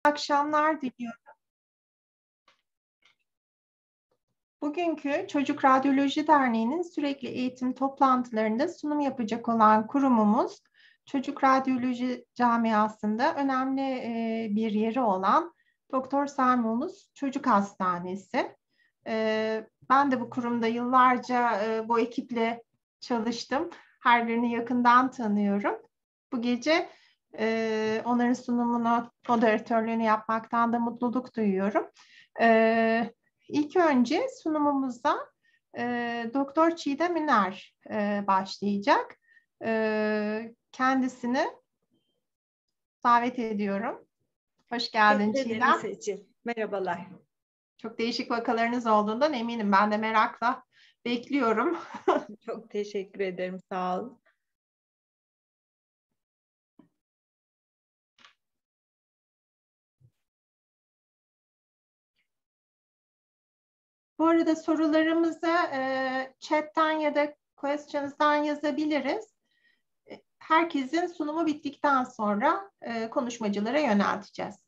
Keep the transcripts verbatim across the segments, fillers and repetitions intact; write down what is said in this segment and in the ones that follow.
akşamlar diliyorum. Bugünkü Çocuk Radyoloji Derneği'nin sürekli eğitim toplantılarında sunum yapacak olan kurumumuz, Çocuk Radyoloji Camiası'nda önemli e, bir yeri olan Doktor Sami Ulus Çocuk Hastanesi. E, ben de bu kurumda yıllarca e, bu ekiple çalıştım. Her birini yakından tanıyorum. Bu gece e, onların sunumunu, moderatörlüğünü yapmaktan da mutluluk duyuyorum. E, İlk önce sunumumuza e, Doktor Çiğdem Üner e, başlayacak. E, kendisini davet ediyorum. Hoş geldin Teşekkür ederim Çiğdem. Seçil. Merhabalar. Çok değişik vakalarınız olduğundan eminim. Ben de merakla bekliyorum. Çok teşekkür ederim. Sağ olun. Bu arada sorularımızı e, chatten ya da questions'dan yazabiliriz. Herkesin sunumu bittikten sonra e, konuşmacılara yönelteceğiz.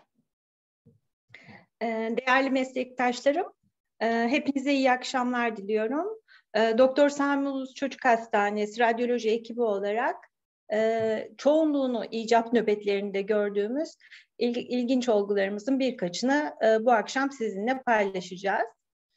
Değerli meslektaşlarım, hepinize iyi akşamlar diliyorum. Doktor Sami Ulus Çocuk Hastanesi radyoloji ekibi olarak çoğunluğunu icap nöbetlerinde gördüğümüz ilginç olgularımızın birkaçını bu akşam sizinle paylaşacağız.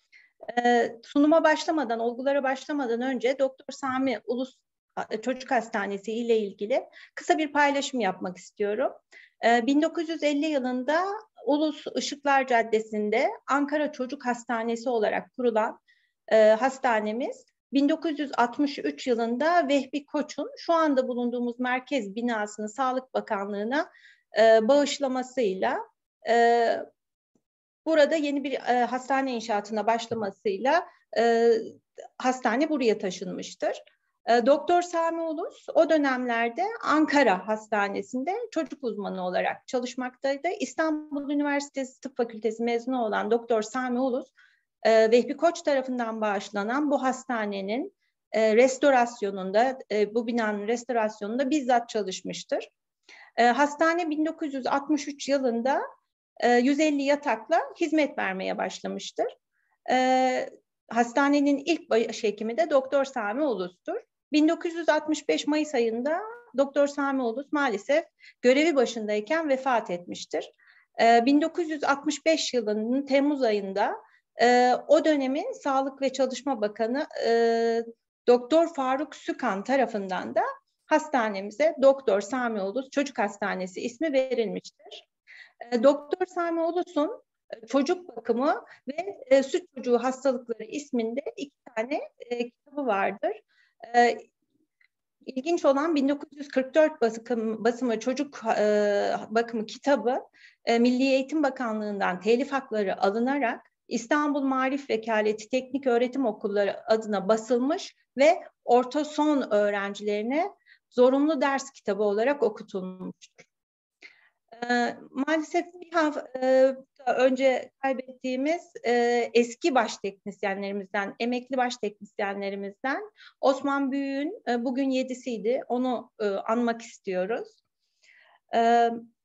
Sunuma başlamadan, olgulara başlamadan önce Doktor Sami Ulus Çocuk Hastanesi ile ilgili kısa bir paylaşım yapmak istiyorum. bin dokuz yüz elli yılında Ulus Işıklar Caddesi'nde Ankara Çocuk Hastanesi olarak kurulan e, hastanemiz bin dokuz yüz altmış üç yılında Vehbi Koç'un şu anda bulunduğumuz merkez binasını Sağlık Bakanlığı'na e, bağışlamasıyla e, burada yeni bir e, hastane inşaatına başlamasıyla e, hastane buraya taşınmıştır. E, Doktor Sami Ulus o dönemlerde Ankara Hastanesi'nde çocuk uzmanı olarak çalışmaktaydı. İstanbul Üniversitesi Tıp Fakültesi mezunu olan Doktor Sami Ulus, e, Vehbi Koç tarafından bağışlanan bu hastanenin e, restorasyonunda, e, bu binanın restorasyonunda bizzat çalışmıştır. E, hastane bin dokuz yüz altmış üç yılında yüz elli yatakla hizmet vermeye başlamıştır. Ee, hastanenin ilk başhekimi de Doktor Sami Ulus'tur. bin dokuz yüz altmış beş Mayıs ayında Doktor Sami Ulus maalesef görevi başındayken vefat etmiştir. Ee, bin dokuz yüz altmış beş yılının Temmuz ayında e, o dönemin Sağlık ve Çalışma Bakanı e, Doktor Faruk Sükan tarafından da hastanemize Doktor Sami Ulus Çocuk Hastanesi ismi verilmiştir. Doktor Sami Ulus'un Çocuk Bakımı ve e, Süt Çocuğu Hastalıkları isminde iki tane e, kitabı vardır. E, ilginç olan bin dokuz yüz kırk dört basım, basımı Çocuk e, Bakımı kitabı e, Milli Eğitim Bakanlığı'ndan telif hakları alınarak İstanbul Maarif Vekaleti Teknik Öğretim Okulları adına basılmış ve orta son öğrencilerine zorunlu ders kitabı olarak okutulmuştur. E, maalesef bir hafta önce kaybettiğimiz e, eski baş teknisyenlerimizden, emekli baş teknisyenlerimizden Osman Büyük'ün e, bugün yedisiydi. Onu e, anmak istiyoruz. E,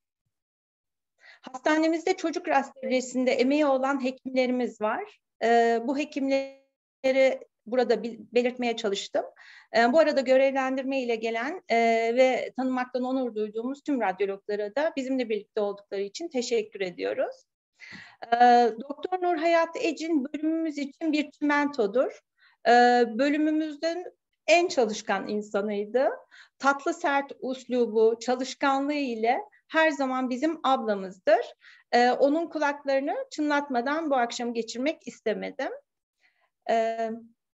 hastanemizde çocuk radyolojisinde emeği olan hekimlerimiz var. E, bu hekimleri burada belirtmeye çalıştım. E, bu arada görevlendirme ile gelen e, ve tanımaktan onur duyduğumuz tüm radyologlara da bizimle birlikte oldukları için teşekkür ediyoruz. E, Doktor Nur Hayat Ecin bölümümüz için bir çimentodur. E, bölümümüzün en çalışkan insanıydı. Tatlı sert uslubu, çalışkanlığı ile her zaman bizim ablamızdır. E, onun kulaklarını çınlatmadan bu akşam geçirmek istemedim. E,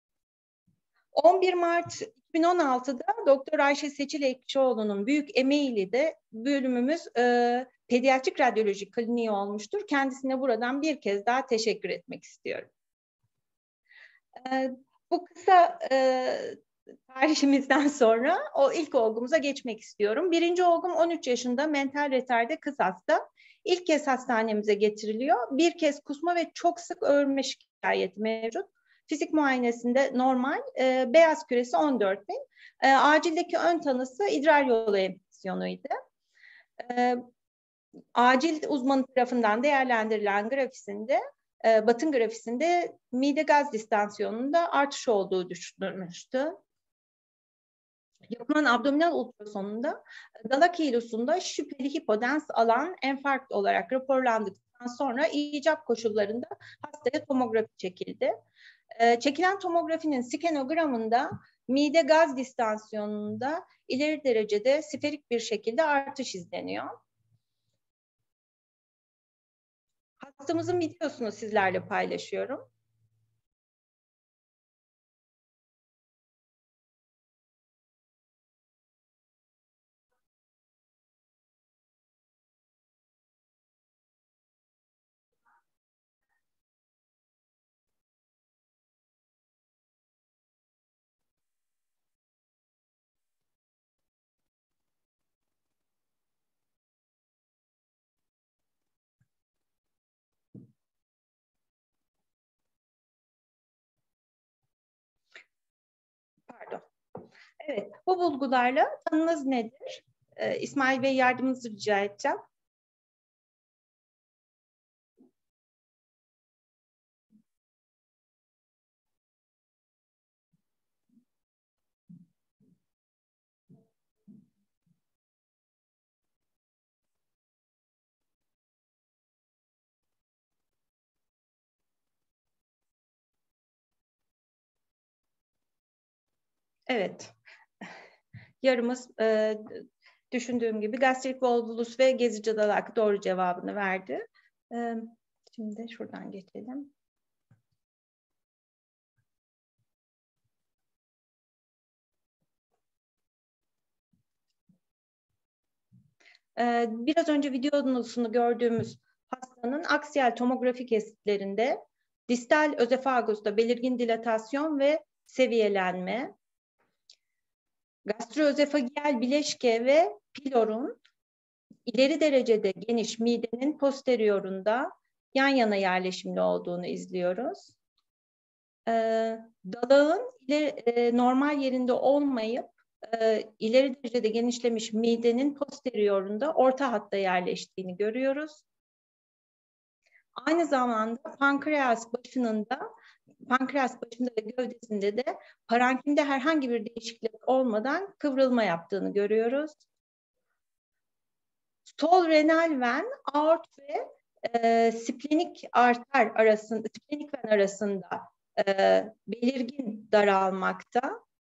on bir Mart iki bin on altıda Doktor Ayşe Seçil Ekşioğlu'nun büyük emeğiyle de bölümümüz e, pediatrik radyoloji kliniği olmuştur. Kendisine buradan bir kez daha teşekkür etmek istiyorum. E, bu kısa e, tarihimizden sonra o ilk olgumuza geçmek istiyorum. Birinci olgum on üç yaşında mental retarde kız hasta. İlk kez hastanemize getiriliyor. Bir kez kusma ve çok sık öğürme şikayeti mevcut. Fizik muayenesinde normal, e, beyaz küresi on dört bin. E, acildeki ön tanısı idrar yolu enfeksiyonuydu. E, acil uzmanı tarafından değerlendirilen grafisinde, e, batın grafisinde mide gaz distansiyonunda artış olduğu düşünülmüştü. Yapılan abdominal ultrasonunda dalak hilosunda şüpheli hipodens alan enfarkt olarak raporlandıktan sonra icap koşullarında hastaya tomografi çekildi. E, çekilen tomografinin skenogramında mide gaz distansiyonunda ileri derecede siferik bir şekilde artış izleniyor. Hastamızın videosunu sizlerle paylaşıyorum. Pardon. Evet, bu bulgularla tanınız nedir? Ee, İsmail Bey yardımınızı rica edeceğim. Evet. Yarımız e, düşündüğüm gibi gastrik volvulus ve gezici dalak doğru cevabını verdi. E, şimdi şuradan geçelim. E, biraz önce videonusunu gördüğümüz hastanın aksiyel tomografi kesitlerinde distal özefagusta belirgin dilatasyon ve seviyelenme, gastroözefagiyel bileşke ve pilorun ileri derecede geniş midenin posteriorunda yan yana yerleşimli olduğunu izliyoruz. Ee, dalağın ileri, e, normal yerinde olmayıp e, ileri derecede genişlemiş midenin posteriorunda orta hatta yerleştiğini görüyoruz. Aynı zamanda pankreas başının da pankreas başında ve gövdesinde de parankimde herhangi bir değişiklik olmadan kıvrılma yaptığını görüyoruz. Sol renal ven, aort ve e, splenik arter arasında, splenik ven arasında e, belirgin daralmakta.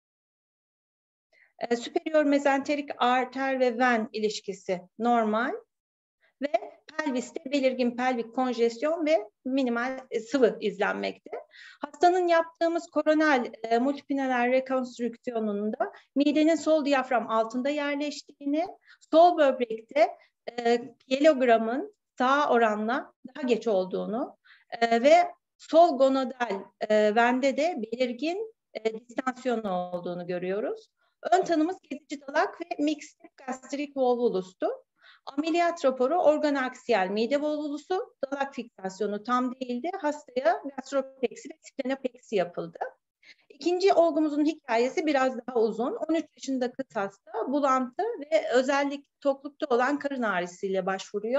E, superior mezenterik arter ve ven ilişkisi normal ve pelviste belirgin pelvik konjesyon ve minimal e, sıvı izlenmekte. Hastanın yaptığımız koronal e, multipinal rekonstrüksiyonunda midenin sol diyafram altında yerleştiğini, sol böbrekte e, piyelogramın sağ oranla daha geç olduğunu e, ve sol gonadal e, vende de belirgin e, distansiyon olduğunu görüyoruz. Ön tanımız gezici dalak ve mixed gastrik volvulustu. Ameliyat raporu organaksiyel mide volvulusu, dalak fiksasyonu tam değildi. Hastaya gastropeksi ve splenopeksi yapıldı. İkinci olgumuzun hikayesi biraz daha uzun. on üç yaşında kız hasta bulantı ve özellikle toklukta olan karın ağrısıyla başvuruyor.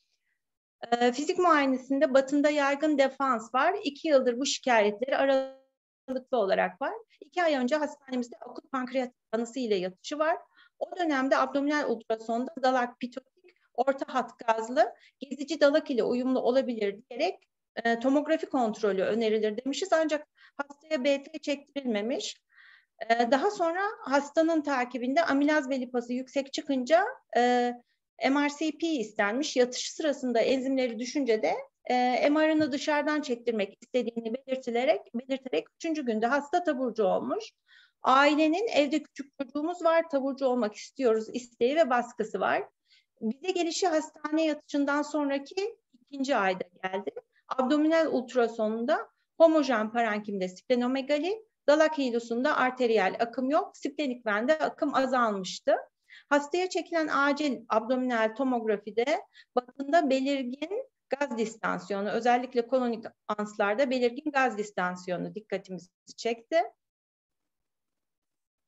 Ee, fizik muayenesinde batında yaygın defans var. İki yıldır bu şikayetleri aralıklı olarak var. İki ay önce hastanemizde akut pankreatit tanısı ile yatışı var. O dönemde abdominal ultrasonda dalak pitotik, orta hat gazlı, gezici dalak ile uyumlu olabilir diyerek e, tomografi kontrolü önerilir demişiz. Ancak hastaya B T çektirilmemiş. E, daha sonra hastanın takibinde amilaz ve lipası yüksek çıkınca e, M R C P istenmiş. Yatış sırasında enzimleri düşünce de e, M R'ını dışarıdan çektirmek istediğini belirtilerek, belirterek üçüncü günde hasta taburcu olmuş. Ailenin evde küçük çocuğumuz var, taburcu olmak istiyoruz isteği ve baskısı var. Bize gelişi hastane yatışından sonraki ikinci ayda geldi. Abdominal ultrasonunda homojen parankimde splenomegali, dalak hilosunda arteriyel akım yok, splenik vende akım azalmıştı. Hastaya çekilen acil abdominal tomografide batında belirgin gaz distansiyonu, özellikle kolonik anslarda belirgin gaz distansiyonu dikkatimizi çekti.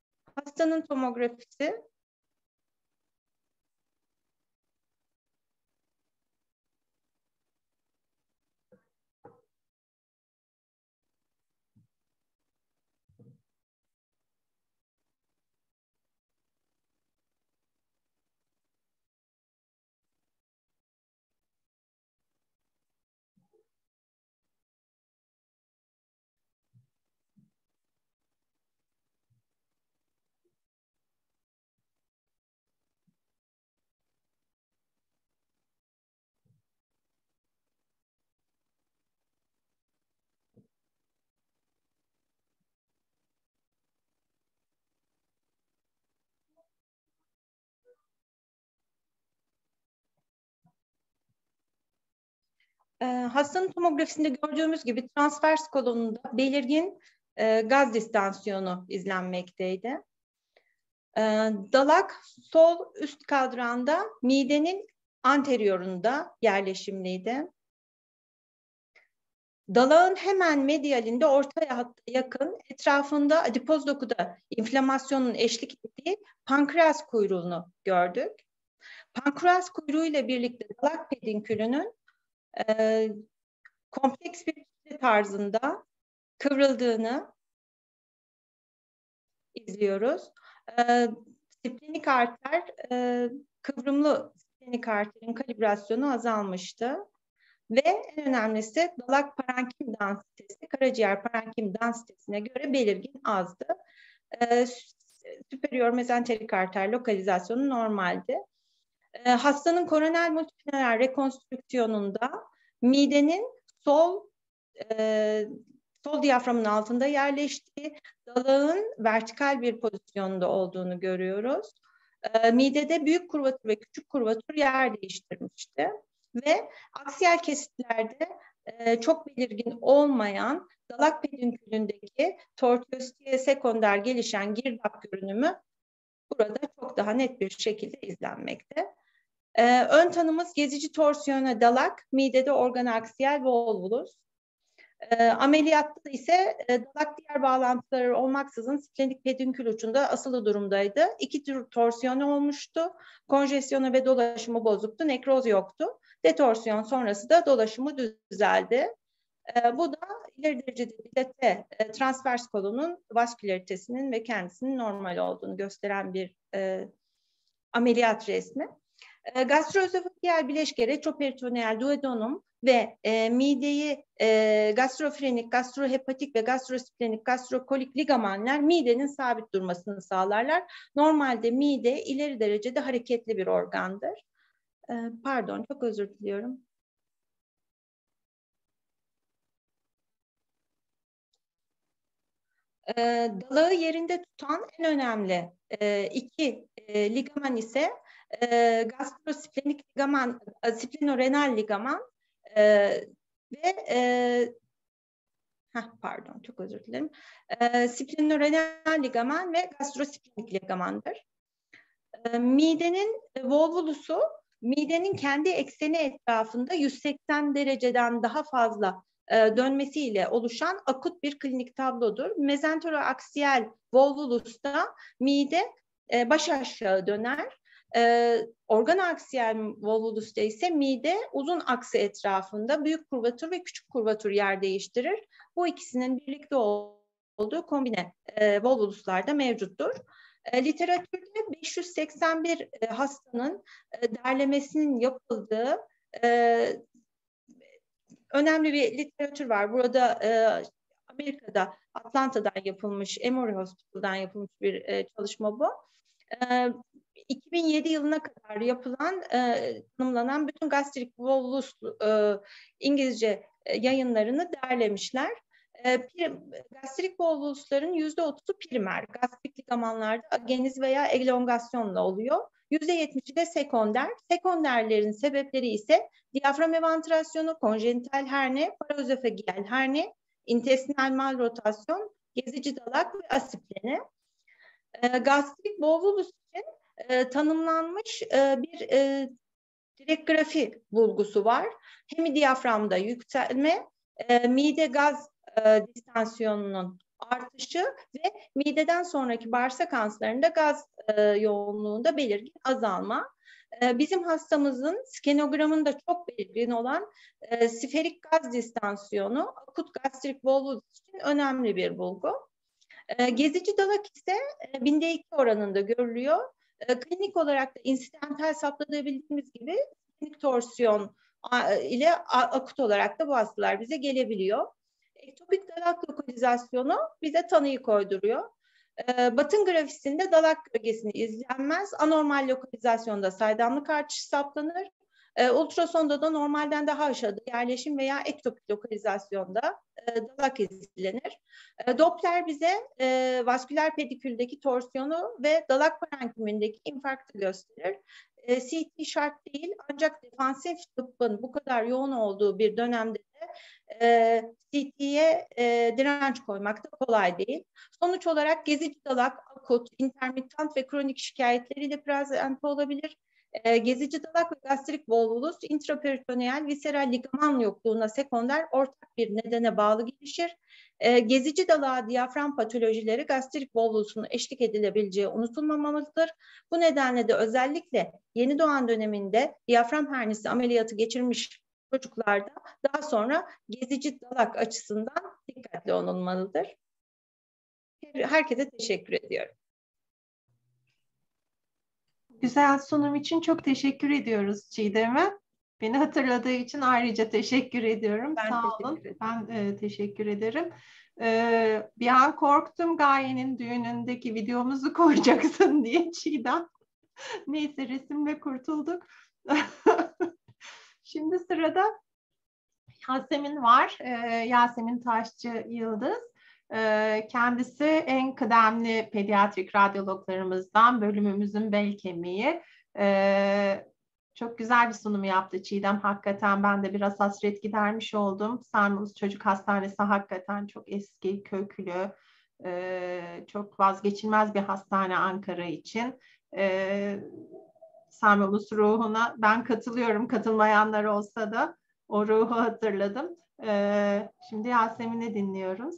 Hastanın tomografisi E, hastanın tomografisinde gördüğümüz gibi transvers kolonunda belirgin e, gaz distansiyonu izlenmekteydi. E, dalak sol üst kadranda midenin anteriorunda yerleşimliydi. Dalağın hemen medialinde ortaya hatta yakın etrafında adipoz dokuda inflamasyonun eşlik ettiği pankreas kuyruğunu gördük. Pankreas kuyruğu ile birlikte dalak pedinkülünün e, kompleks bir kitle tarzında kıvrıldığını izliyoruz. E, splenik arter, e, kıvrımlı splenik arterin kalibrasyonu azalmıştı. Ve en önemlisi dalak parenkim densitesi, karaciğer parenkim densitesine göre belirgin azdı. E, superior mezenterik arter lokalizasyonu normaldi. E, hastanın koroner multiplener rekonstrüksiyonunda midenin sol e, sol diyaframın altında yerleştiği, dalağın vertikal bir pozisyonda olduğunu görüyoruz. E, midede büyük kurvatür ve küçük kurvatür yer değiştirmişti. Ve aksiyel kesitlerde e, çok belirgin olmayan dalak pedinkülündeki tortuostiye sekonder gelişen girdap görünümü burada çok daha net bir şekilde izlenmekte. E, ön tanımız gezici torsiyona dalak, midede organaksiyel volvulus. E, ameliyatta ise e, dalak diğer bağlantıları olmaksızın splenik pedinkül ucunda asılı durumdaydı. İki tür torsiyon olmuştu. Konjesyonu ve dolaşımı bozuktu. Nekroz yoktu. Detorsiyon sonrası da dolaşımı düzeldi. E, bu da ileri derecede dilate e, transvers kolonun vaskülaritesinin ve kendisinin normal olduğunu gösteren bir e, ameliyat resmi. E, gastroözofagiyal bileşke, retroperitoneal duodenum ve e, mideyi e, gastrofrenik, gastrohepatik ve gastrosplenik, gastrokolik ligamanlar midenin sabit durmasını sağlarlar. Normalde mide ileri derecede hareketli bir organdır. E, pardon, çok özür diliyorum. E, dalağı yerinde tutan en önemli e, iki e, ligaman ise e, gastrosplenik ligaman, e, splenorenal ligaman e, ve e, heh, pardon çok özür dilerim. E, splenorenal ligaman ve gastrosplenik ligamandır. E, midenin e, volvulusu midenin kendi ekseni etrafında yüz seksen dereceden daha fazla e, dönmesiyle oluşan akut bir klinik tablodur. Mezentoroaksiyel volvulusta mide e, baş aşağı döner. E, organoaksiyel volvulusta ise mide uzun aksı etrafında büyük kurvatür ve küçük kurvatür yer değiştirir. Bu ikisinin birlikte olduğu kombine e, volvuluslarda mevcuttur. E, literatürde beş yüz seksen bir e, hastanın e, derlemesinin yapıldığı e, önemli bir literatür var. Burada e, Amerika'da Atlanta'dan yapılmış, Emory Hospital'dan yapılmış bir e, çalışma bu. E, iki bin yedi yılına kadar yapılan, e, tanımlanan bütün gastrik volvulus e, İngilizce e, yayınlarını derlemişler. E, gastrik volvulusların yüzde otuzu primer, gastrik ligamanlarda ageniz veya elongasyonla oluyor. yüzde yetmişi de sekonder. Sekonderlerin sebepleri ise diyafram evantrasyonu, konjenital herne, paraözofagiyal herne, intestinal malrotasyon, gezici dalak ve asipleni. E, gastrik volvulus için e, tanımlanmış e, bir e, direkgrafi bulgusu var. Hemidiyaframda yükselme, e, mide gaz e, distansiyonunun artışı ve mideden sonraki bağırsak kanslarında gaz e, yoğunluğunda belirgin azalma. E, bizim hastamızın skenogramında çok belirgin olan e, siferik gaz distansiyonu akut gastrik volvulus için önemli bir bulgu. E, gezici dalak ise e, binde iki oranında görülüyor. E, klinik olarak da insidental saptayabildiğimiz gibi klinik torsiyon a, ile a, akut olarak da bu hastalar bize gelebiliyor. Ektopik dalak lokalizasyonu bize tanıyı koyduruyor. E, batın grafisinde dalak bölgesini izlenmez. Anormal lokalizasyonda saydamlık artışı saptanır. E, ultrasonda da normalden daha aşağıda yerleşim veya ektopik lokalizasyonda e, dalak izlenir. E, Doppler bize e, vasküler pediküldeki torsiyonu ve dalak parenkimindeki infarktı gösterir. e, C T şart değil, ancak defansif tıbbın bu kadar yoğun olduğu bir dönemde de e, C T'ye e, direnç koymak da kolay değil. Sonuç olarak gezici dalak, akut, intermittent ve kronik şikayetleriyle prezente olabilir. E, gezici dalak ve gastrik volvulus intraperitoneal viseral ligaman yokluğuna sekonder ortak bir nedene bağlı gelişir. E, gezici dalağa diyafram patolojileri gastrik volvulusun eşlik edilebileceği unutulmamalıdır. Bu nedenle de özellikle yeni doğan döneminde diyafram hernisi ameliyatı geçirmiş çocuklarda daha sonra gezici dalak açısından dikkatli olunmalıdır. Herkese teşekkür ediyorum. Güzel sunum için çok teşekkür ediyoruz Çiğdem'e. Beni hatırladığı için ayrıca teşekkür ediyorum. Ben Sağ teşekkür olun. ederim. Ben e, teşekkür ederim. E, bir an korktum Gaye'nin düğünündeki videomuzu koyacaksın diye Çiğdem. Neyse resimle kurtulduk. Şimdi sırada Yasemin var. E, Yasemin Taşçı Yıldız. Kendisi en kıdemli pediatrik radyologlarımızdan, bölümümüzün bel kemiği. Çok güzel bir sunum yaptı Çiğdem. Hakikaten ben de biraz hasret gidermiş oldum. Sarmuz Çocuk Hastanesi hakikaten çok eski, köklü, çok vazgeçilmez bir hastane Ankara için. Sarmuz ruhuna ben katılıyorum, katılmayanlar olsa da o ruhu hatırladım. Şimdi Yasemin'i dinliyoruz.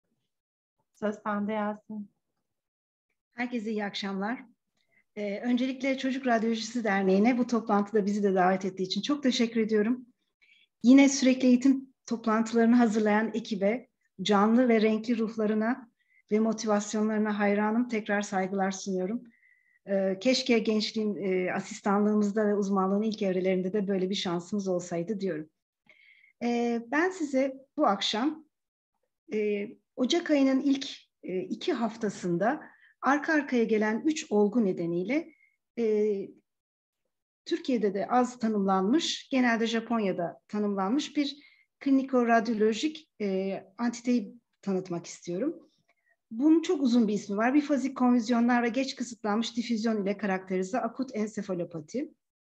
Söz sende Yasemin. Herkese iyi akşamlar. Ee, öncelikle Çocuk Radyolojisi Derneği'ne bu toplantıda bizi de davet ettiği için çok teşekkür ediyorum. Yine sürekli eğitim toplantılarını hazırlayan ekibe, canlı ve renkli ruhlarına ve motivasyonlarına hayranım. Tekrar saygılar sunuyorum. Ee, keşke gençliğim e, asistanlığımızda ve uzmanlığın ilk evrelerinde de böyle bir şansımız olsaydı diyorum. Ee, ben size bu akşam e, Ocak ayının ilk e, iki haftasında arka arkaya gelen üç olgu nedeniyle e, Türkiye'de de az tanımlanmış, genelde Japonya'da tanımlanmış bir kliniko-radyolojik e, antiteyi tanıtmak istiyorum. Bunun çok uzun bir ismi var. Bifazik konvüzyonlar ve geç kısıtlanmış difüzyon ile karakterize akut ensefalopati.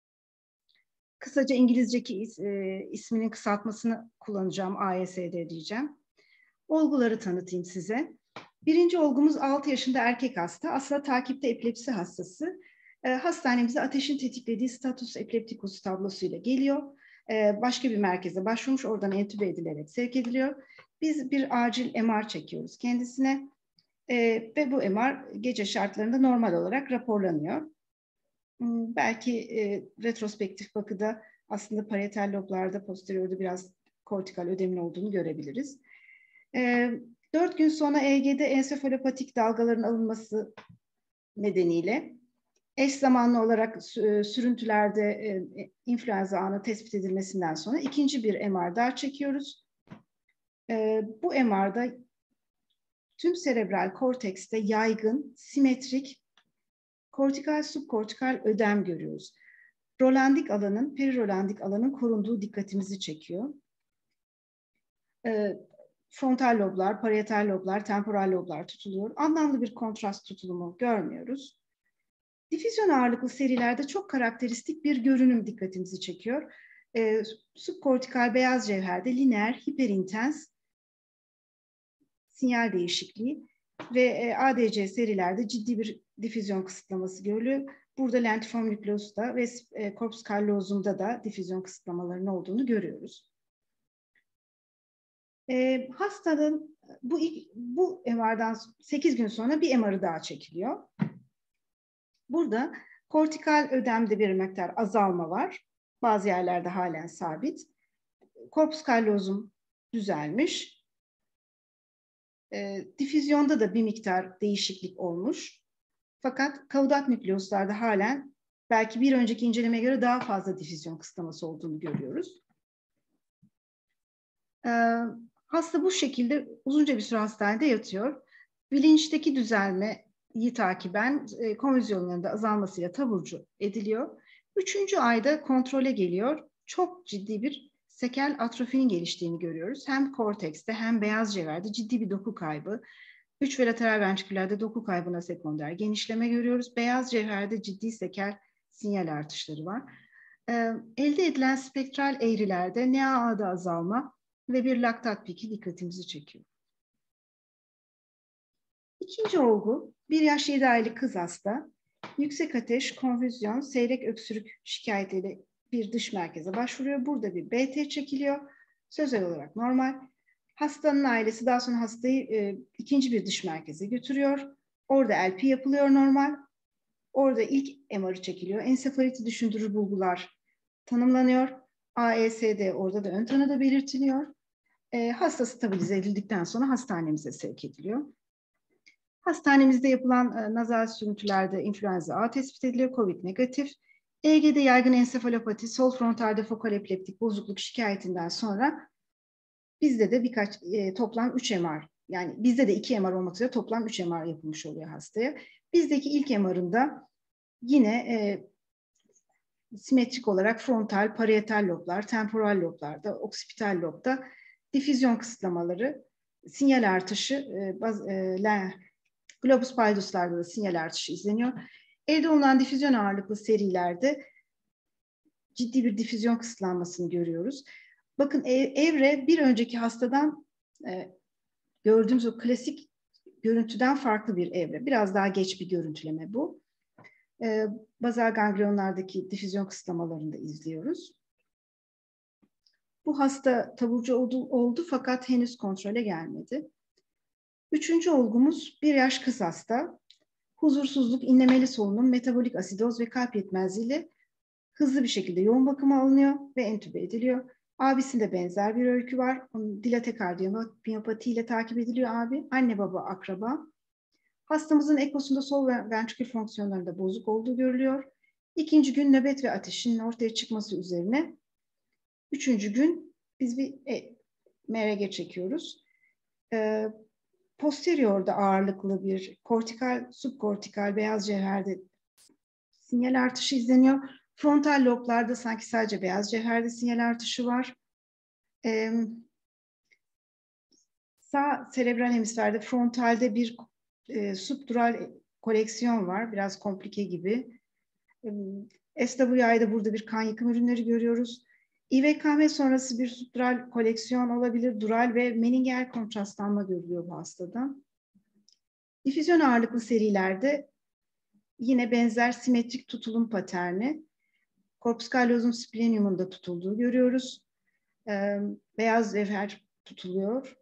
Kısaca İngilizce'deki is, e, isminin kısaltmasını kullanacağım, A Y S D diyeceğim. Olguları tanıtayım size. Birinci olgumuz altı yaşında erkek hasta. Aslında takipte epilepsi hastası. E, hastanemize ateşin tetiklediği status epileptikus tablosuyla geliyor. E, başka bir merkeze başvurmuş. Oradan entübe edilerek sevk ediliyor. Biz bir acil M R çekiyoruz kendisine. E, ve bu M R gece şartlarında normal olarak raporlanıyor. Hmm, belki e, retrospektif bakıda aslında parietal loblarda, posteriorda biraz kortikal ödemin olduğunu görebiliriz. E, Dört gün sonra E E G'de ensefalopatik dalgaların alınması nedeniyle eş zamanlı olarak sürüntülerde e, influenza anı tespit edilmesinden sonra ikinci bir M R daha çekiyoruz. E, bu M R'da tüm serebral kortekste yaygın, simetrik, kortikal subkortikal ödem görüyoruz. Rolandik alanın, perirolandik alanın korunduğu dikkatimizi çekiyor. E, Frontal loblar, parietal loblar, temporal loblar tutuluyor. Anlamlı bir kontrast tutulumu görmüyoruz. Difüzyon ağırlıklı serilerde çok karakteristik bir görünüm dikkatimizi çekiyor. E, subkortikal beyaz cevherde lineer, hiperintens sinyal değişikliği ve e, A D C serilerde ciddi bir difüzyon kısıtlaması görülüyor. Burada lentiform nükleosta ve e, corpus callosum'da da difüzyon kısıtlamalarının olduğunu görüyoruz. E, hastanın bu, bu M R'dan sekiz gün sonra bir M R'ı daha çekiliyor. Burada kortikal ödemde bir miktar azalma var. Bazı yerlerde halen sabit. Corpus callosum düzelmiş. E, difüzyonda da bir miktar değişiklik olmuş. Fakat kaudat nükleuslarda halen belki bir önceki incelemeye göre daha fazla difüzyon kısıtlaması olduğunu görüyoruz. E, hasta bu şekilde uzunca bir süre hastanede yatıyor. Bilinçteki düzelmeyi takiben e, konvüzyonlarında azalmasıyla taburcu ediliyor. Üçüncü ayda kontrole geliyor. Çok ciddi bir sekel atrofinin geliştiğini görüyoruz. Hem kortekste hem beyaz cevherde ciddi bir doku kaybı. Üç ve lateral ventriküllerde doku kaybına sekonder genişleme görüyoruz. Beyaz cevherde ciddi sekel sinyal artışları var. Ee, elde edilen spektral eğrilerde N A A'da azalma ve bir laktat piki dikkatimizi çekiyor. İkinci olgu, bir yaş yedi aylık kız hasta, yüksek ateş, konfüzyon, seyrek öksürük şikayetiyle bir dış merkeze başvuruyor. Burada bir B T çekiliyor. Sözel olarak normal. Hastanın ailesi daha sonra hastayı e, ikinci bir dış merkeze götürüyor. Orada L P yapılıyor normal. Orada ilk M R'ı çekiliyor. Ensefaliti düşündürür bulgular tanımlanıyor. A E S D orada da ön tanıda belirtiliyor. E, hasta stabilize edildikten sonra hastanemize sevk ediliyor. Hastanemizde yapılan e, nazal sürüntülerde influenza A tespit ediliyor, COVID negatif. E E G'de yaygın ensefalopati, sol frontalde fokal epileptik bozukluk şikayetinden sonra bizde de birkaç e, toplam üç M R, yani bizde de iki M R olmak üzere toplam üç M R yapılmış oluyor hastaya. Bizdeki ilk M R'ında yine e, simetrik olarak frontal, parietal loblar, temporal loblarda, oksipital lobda difüzyon kısıtlamaları, sinyal artışı, e, baz, e, la, globus pallidus'larda da sinyal artışı izleniyor. Elde olunan difüzyon ağırlıklı serilerde ciddi bir difüzyon kısıtlanmasını görüyoruz. Bakın evre bir önceki hastadan e, gördüğümüz o klasik görüntüden farklı bir evre. Biraz daha geç bir görüntüleme bu. E, bazal ganglionlardaki difüzyon kısıtlamalarını da izliyoruz. Bu hasta taburcu oldu, oldu fakat henüz kontrole gelmedi. Üçüncü olgumuz bir yaş kız hasta. Huzursuzluk, inlemeli solunum, metabolik asidoz ve kalp yetmezliğiyle hızlı bir şekilde yoğun bakıma alınıyor ve entübe ediliyor. Abisinde benzer bir öykü var. Onun dilate kardiyomiyopati ile takip ediliyor abi. Anne baba akraba. Hastamızın ekosunda sol ventrikül fonksiyonlarında bozuk olduğu görülüyor. İkinci gün nöbet ve ateşinin ortaya çıkması üzerine üçüncü gün biz bir e, M R G çekiyoruz. E, posteriorda ağırlıklı bir kortikal, subkortikal beyaz cevherde sinyal artışı izleniyor. Frontal loblarda sanki sadece beyaz cevherde sinyal artışı var. Ee, sağ serebral hemisferde frontalde bir e, subdural koleksiyon var. Biraz komplike gibi. Ee, S W I'de burada bir kan yıkım ürünleri görüyoruz. I V K M sonrası bir subdural koleksiyon olabilir. Dural ve meningeal kontrastlanma görülüyor bu hastada. Difüzyon ağırlıklı serilerde yine benzer simetrik tutulum paterni. Corpus callosum splenium'un da tutulduğu görüyoruz. Ee, beyaz cevher tutuluyor.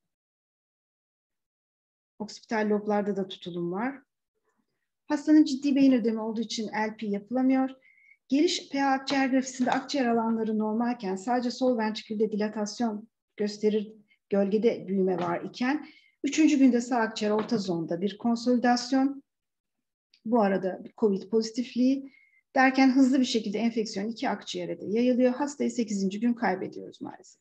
Oksipital loblarda da tutulum var. Hastanın ciddi beyin ödemi olduğu için L P yapılamıyor. Geliş P A akciğer grafisinde akciğer alanları normalken sadece sol ventrikülde dilatasyon gösterir, gölgede büyüme var iken üçüncü günde sağ akciğer orta zonda bir konsolidasyon, bu arada COVID pozitifliği derken hızlı bir şekilde enfeksiyon iki akciğere de yayılıyor. Hastayı sekizinci gün kaybediyoruz maalesef.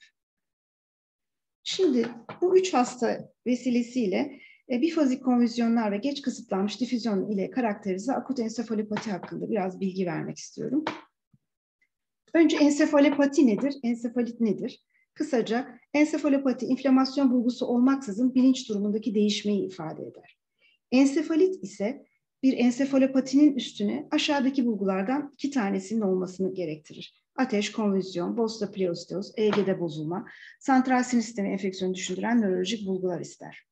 Şimdi bu üç hasta vesilesiyle e, bifazik konvüzyonlar ve geç kısıtlanmış difüzyon ile karakterize akut ensefalopati hakkında biraz bilgi vermek istiyorum. Önce ensefalopati nedir? Ensefalit nedir? Kısaca ensefalopati inflamasyon bulgusu olmaksızın bilinç durumundaki değişmeyi ifade eder. Ensefalit ise bir ensefalopatinin üstüne aşağıdaki bulgulardan iki tanesinin olmasını gerektirir. Ateş, konvüzyon, Boston pleostoz, E E G'de bozulma, santral sinir sistemi enfeksiyonu düşündüren nörolojik bulgular ister.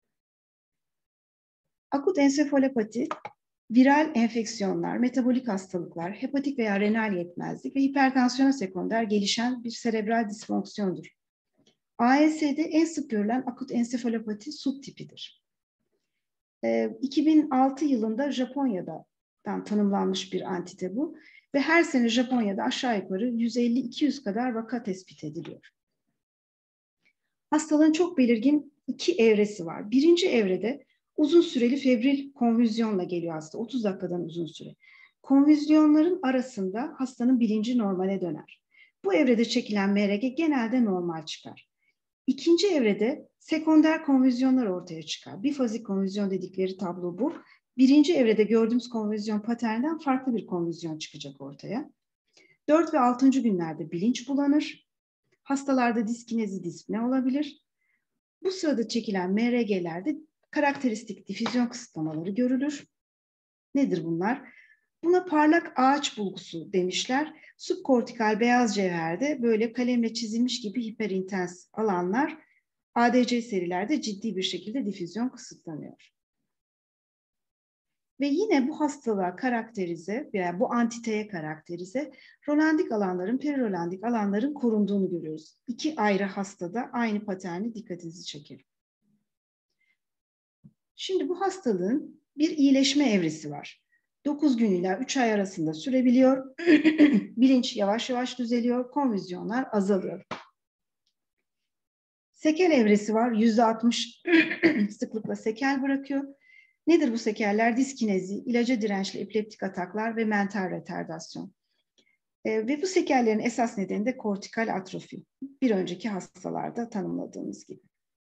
Akut ensefalopati, viral enfeksiyonlar, metabolik hastalıklar, hepatik veya renal yetmezlik ve hipertansiyona sekonder gelişen bir serebral disfonksiyondur. A E S'de en sık görülen akut ensefalopati subtipidir. iki bin altı yılında Japonya'dan tanımlanmış bir antite bu ve her sene Japonya'da aşağı yukarı yüz elli iki yüz kadar vaka tespit ediliyor. Hastalığın çok belirgin iki evresi var. Birinci evrede uzun süreli febril konvüzyonla geliyor hasta, otuz dakikadan uzun süre. Konvüzyonların arasında hastanın bilinci normale döner. Bu evrede çekilen M R G genelde normal çıkar. İkinci evrede sekonder konvüzyonlar ortaya çıkar. Bifazik konvüzyon dedikleri tablo bu. Birinci evrede gördüğümüz konvüzyon paterninden farklı bir konvüzyon çıkacak ortaya. Dört ve altıncı günlerde bilinç bulanır. Hastalarda diskinezi dispne olabilir. Bu sırada çekilen M R G'lerde karakteristik difüzyon kısıtlamaları görülür. Nedir bunlar? Buna parlak ağaç bulgusu demişler. Subkortikal beyaz cevherde böyle kalemle çizilmiş gibi hiperintens alanlar A D C serilerde ciddi bir şekilde difüzyon kısıtlanıyor. Ve yine bu hastalığa karakterize, yani bu antiteye karakterize rolandik alanların, perirolandik alanların korunduğunu görüyoruz. İki ayrı hastada aynı paterni dikkatinizi çekerim. Şimdi bu hastalığın bir iyileşme evresi var. dokuz gün ila üç ay arasında sürebiliyor. Bilinç yavaş yavaş düzeliyor, konfüzyonlar azalıyor. Sekel evresi var, yüzde altmış sıklıkla sekel bırakıyor. Nedir bu sekeller? Diskinezi, ilaca dirençli epileptik ataklar ve mental retardasyon. E, ve bu sekellerin esas nedeni de kortikal atrofi. Bir önceki hastalarda tanımladığımız gibi.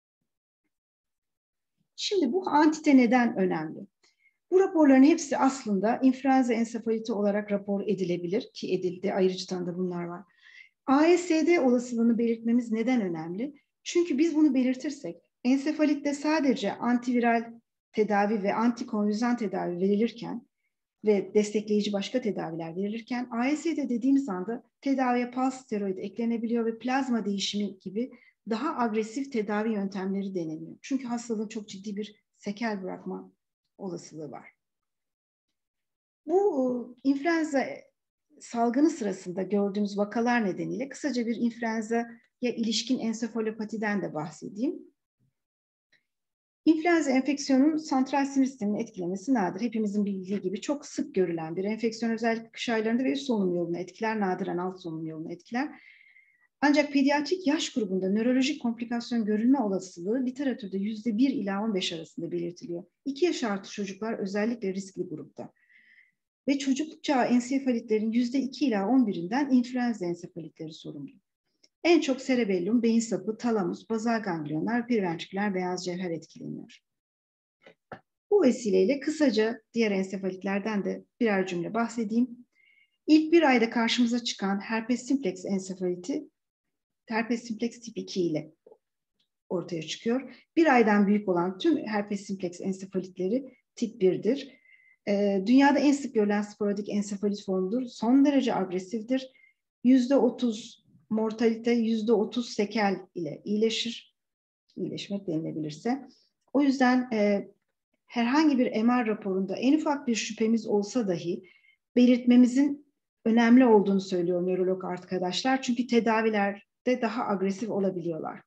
Şimdi bu antite neden önemli? Bu raporların hepsi aslında influenza ensefaliti olarak rapor edilebilir ki edildi, ayrıcı tanıda bunlar var. A E S D olasılığını belirtmemiz neden önemli? Çünkü biz bunu belirtirsek, ensefalitte sadece antiviral tedavi ve antikonvülsan tedavi verilirken ve destekleyici başka tedaviler verilirken A E S D dediğimiz anda tedaviye pulse steroid eklenebiliyor ve plazma değişimi gibi daha agresif tedavi yöntemleri deneniyor. Çünkü hastalığın çok ciddi bir sekel bırakma olasılığı var. Bu influenza salgını sırasında gördüğümüz vakalar nedeniyle kısaca bir influenza'ya ilişkin ensefalopatiden de bahsedeyim. İnfluenza enfeksiyonun santral sinir sistemini etkilemesi nadir. Hepimizin bildiği gibi çok sık görülen bir enfeksiyon, özellikle kış aylarında ve üst solunum yolunu etkiler, nadiren alt solunum yolunu etkiler. Ancak pediatrik yaş grubunda nörolojik komplikasyon görülme olasılığı literatürde yüzde bir ila on beş arasında belirtiliyor. iki yaş altı çocuklar özellikle riskli grupta. Ve çocukluk çağı ensefalitlerin yüzde iki ila on birinden influenza ensefalitleri sorumlu. En çok serebellum, beyin sapı, talamus, bazal ganglionlar, periventriküler beyaz cevher etkileniyor. Bu vesileyle kısaca diğer ensefalitlerden de birer cümle bahsedeyim. İlk bir ayda karşımıza çıkan herpes simplex ensefaliti, herpes simplex tip iki ile ortaya çıkıyor. Bir aydan büyük olan tüm herpes simplex ensefalitleri tip birdir. Ee, dünyada en sık görülen sporadik ensefalit formudur. Son derece agresiftir. yüzde otuz mortalite, yüzde otuz sekel ile iyileşir. İyileşmek denilebilirse. O yüzden e, herhangi bir M R raporunda en ufak bir şüphemiz olsa dahi belirtmemizin önemli olduğunu söylüyor nörolog arkadaşlar. Çünkü tedavilerde daha agresif olabiliyorlar.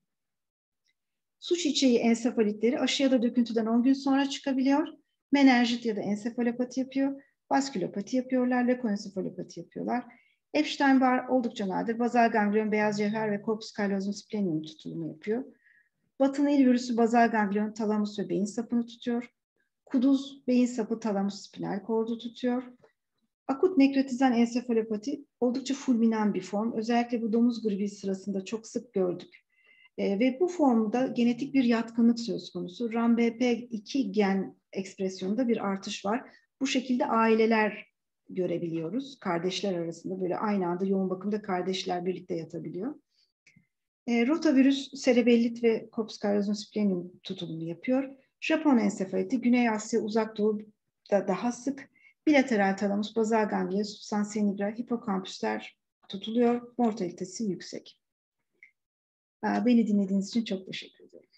Su çiçeği ensefalitleri aşı ya da döküntüden on gün sonra çıkabiliyor. Menenjit ya da ensefalopati yapıyor. Vaskülopati yapıyorlar. Lekoensefalopati yapıyorlar. Epstein-Barr oldukça nadir. Bazal ganglion, beyaz cevher ve corpus callosum splenium tutulumu yapıyor. Batı Nil virüsü bazal ganglion, talamus ve beyin sapını tutuyor. Kuduz, beyin sapı, talamus, spinal kordu tutuyor. Akut nekretizan ensefalopati oldukça fulminan bir form. Özellikle bu domuz gribi sırasında çok sık gördük. E, ve bu formda genetik bir yatkınlık söz konusu. R A M B P iki gen ekspresyonunda bir artış var. Bu şekilde aileler görebiliyoruz. Kardeşler arasında böyle aynı anda yoğun bakımda kardeşler birlikte yatabiliyor. E, rotavirüs, serebellit ve corpus callosum splenium tutulumu yapıyor. Japon ensefaliti, Güney Asya, Uzak Doğu'da daha sık. Bilateral talamus, bazal ganglia, substantia nigra, hipokampüsler tutuluyor. Mortalitesi yüksek. Beni dinlediğiniz için çok teşekkür ederim.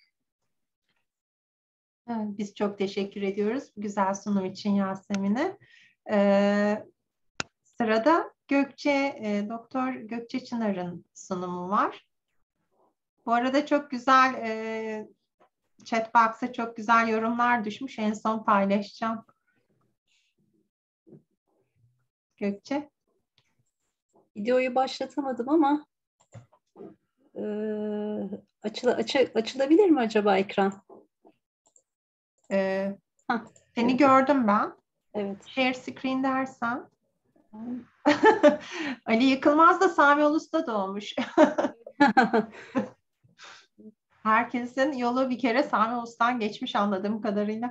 Biz çok teşekkür ediyoruz güzel sunum için Yasemin'e. Ee, sırada Gökçe, e, Doktor Gökçe Çınar'ın sunumu var. Bu arada çok güzel e, chat box'a çok güzel yorumlar düşmüş. En son paylaşacağım. Gökçe. Videoyu başlatamadım ama e, açıl, açı, açılabilir mi acaba ekran? Ee, Hah, seni evet. gördüm ben. Evet. Share screen dersen. Ali Yıkılmaz da Sami Ulus'ta doğmuş. Herkesin yolu bir kere Sami Ulus'tan geçmiş anladığım kadarıyla.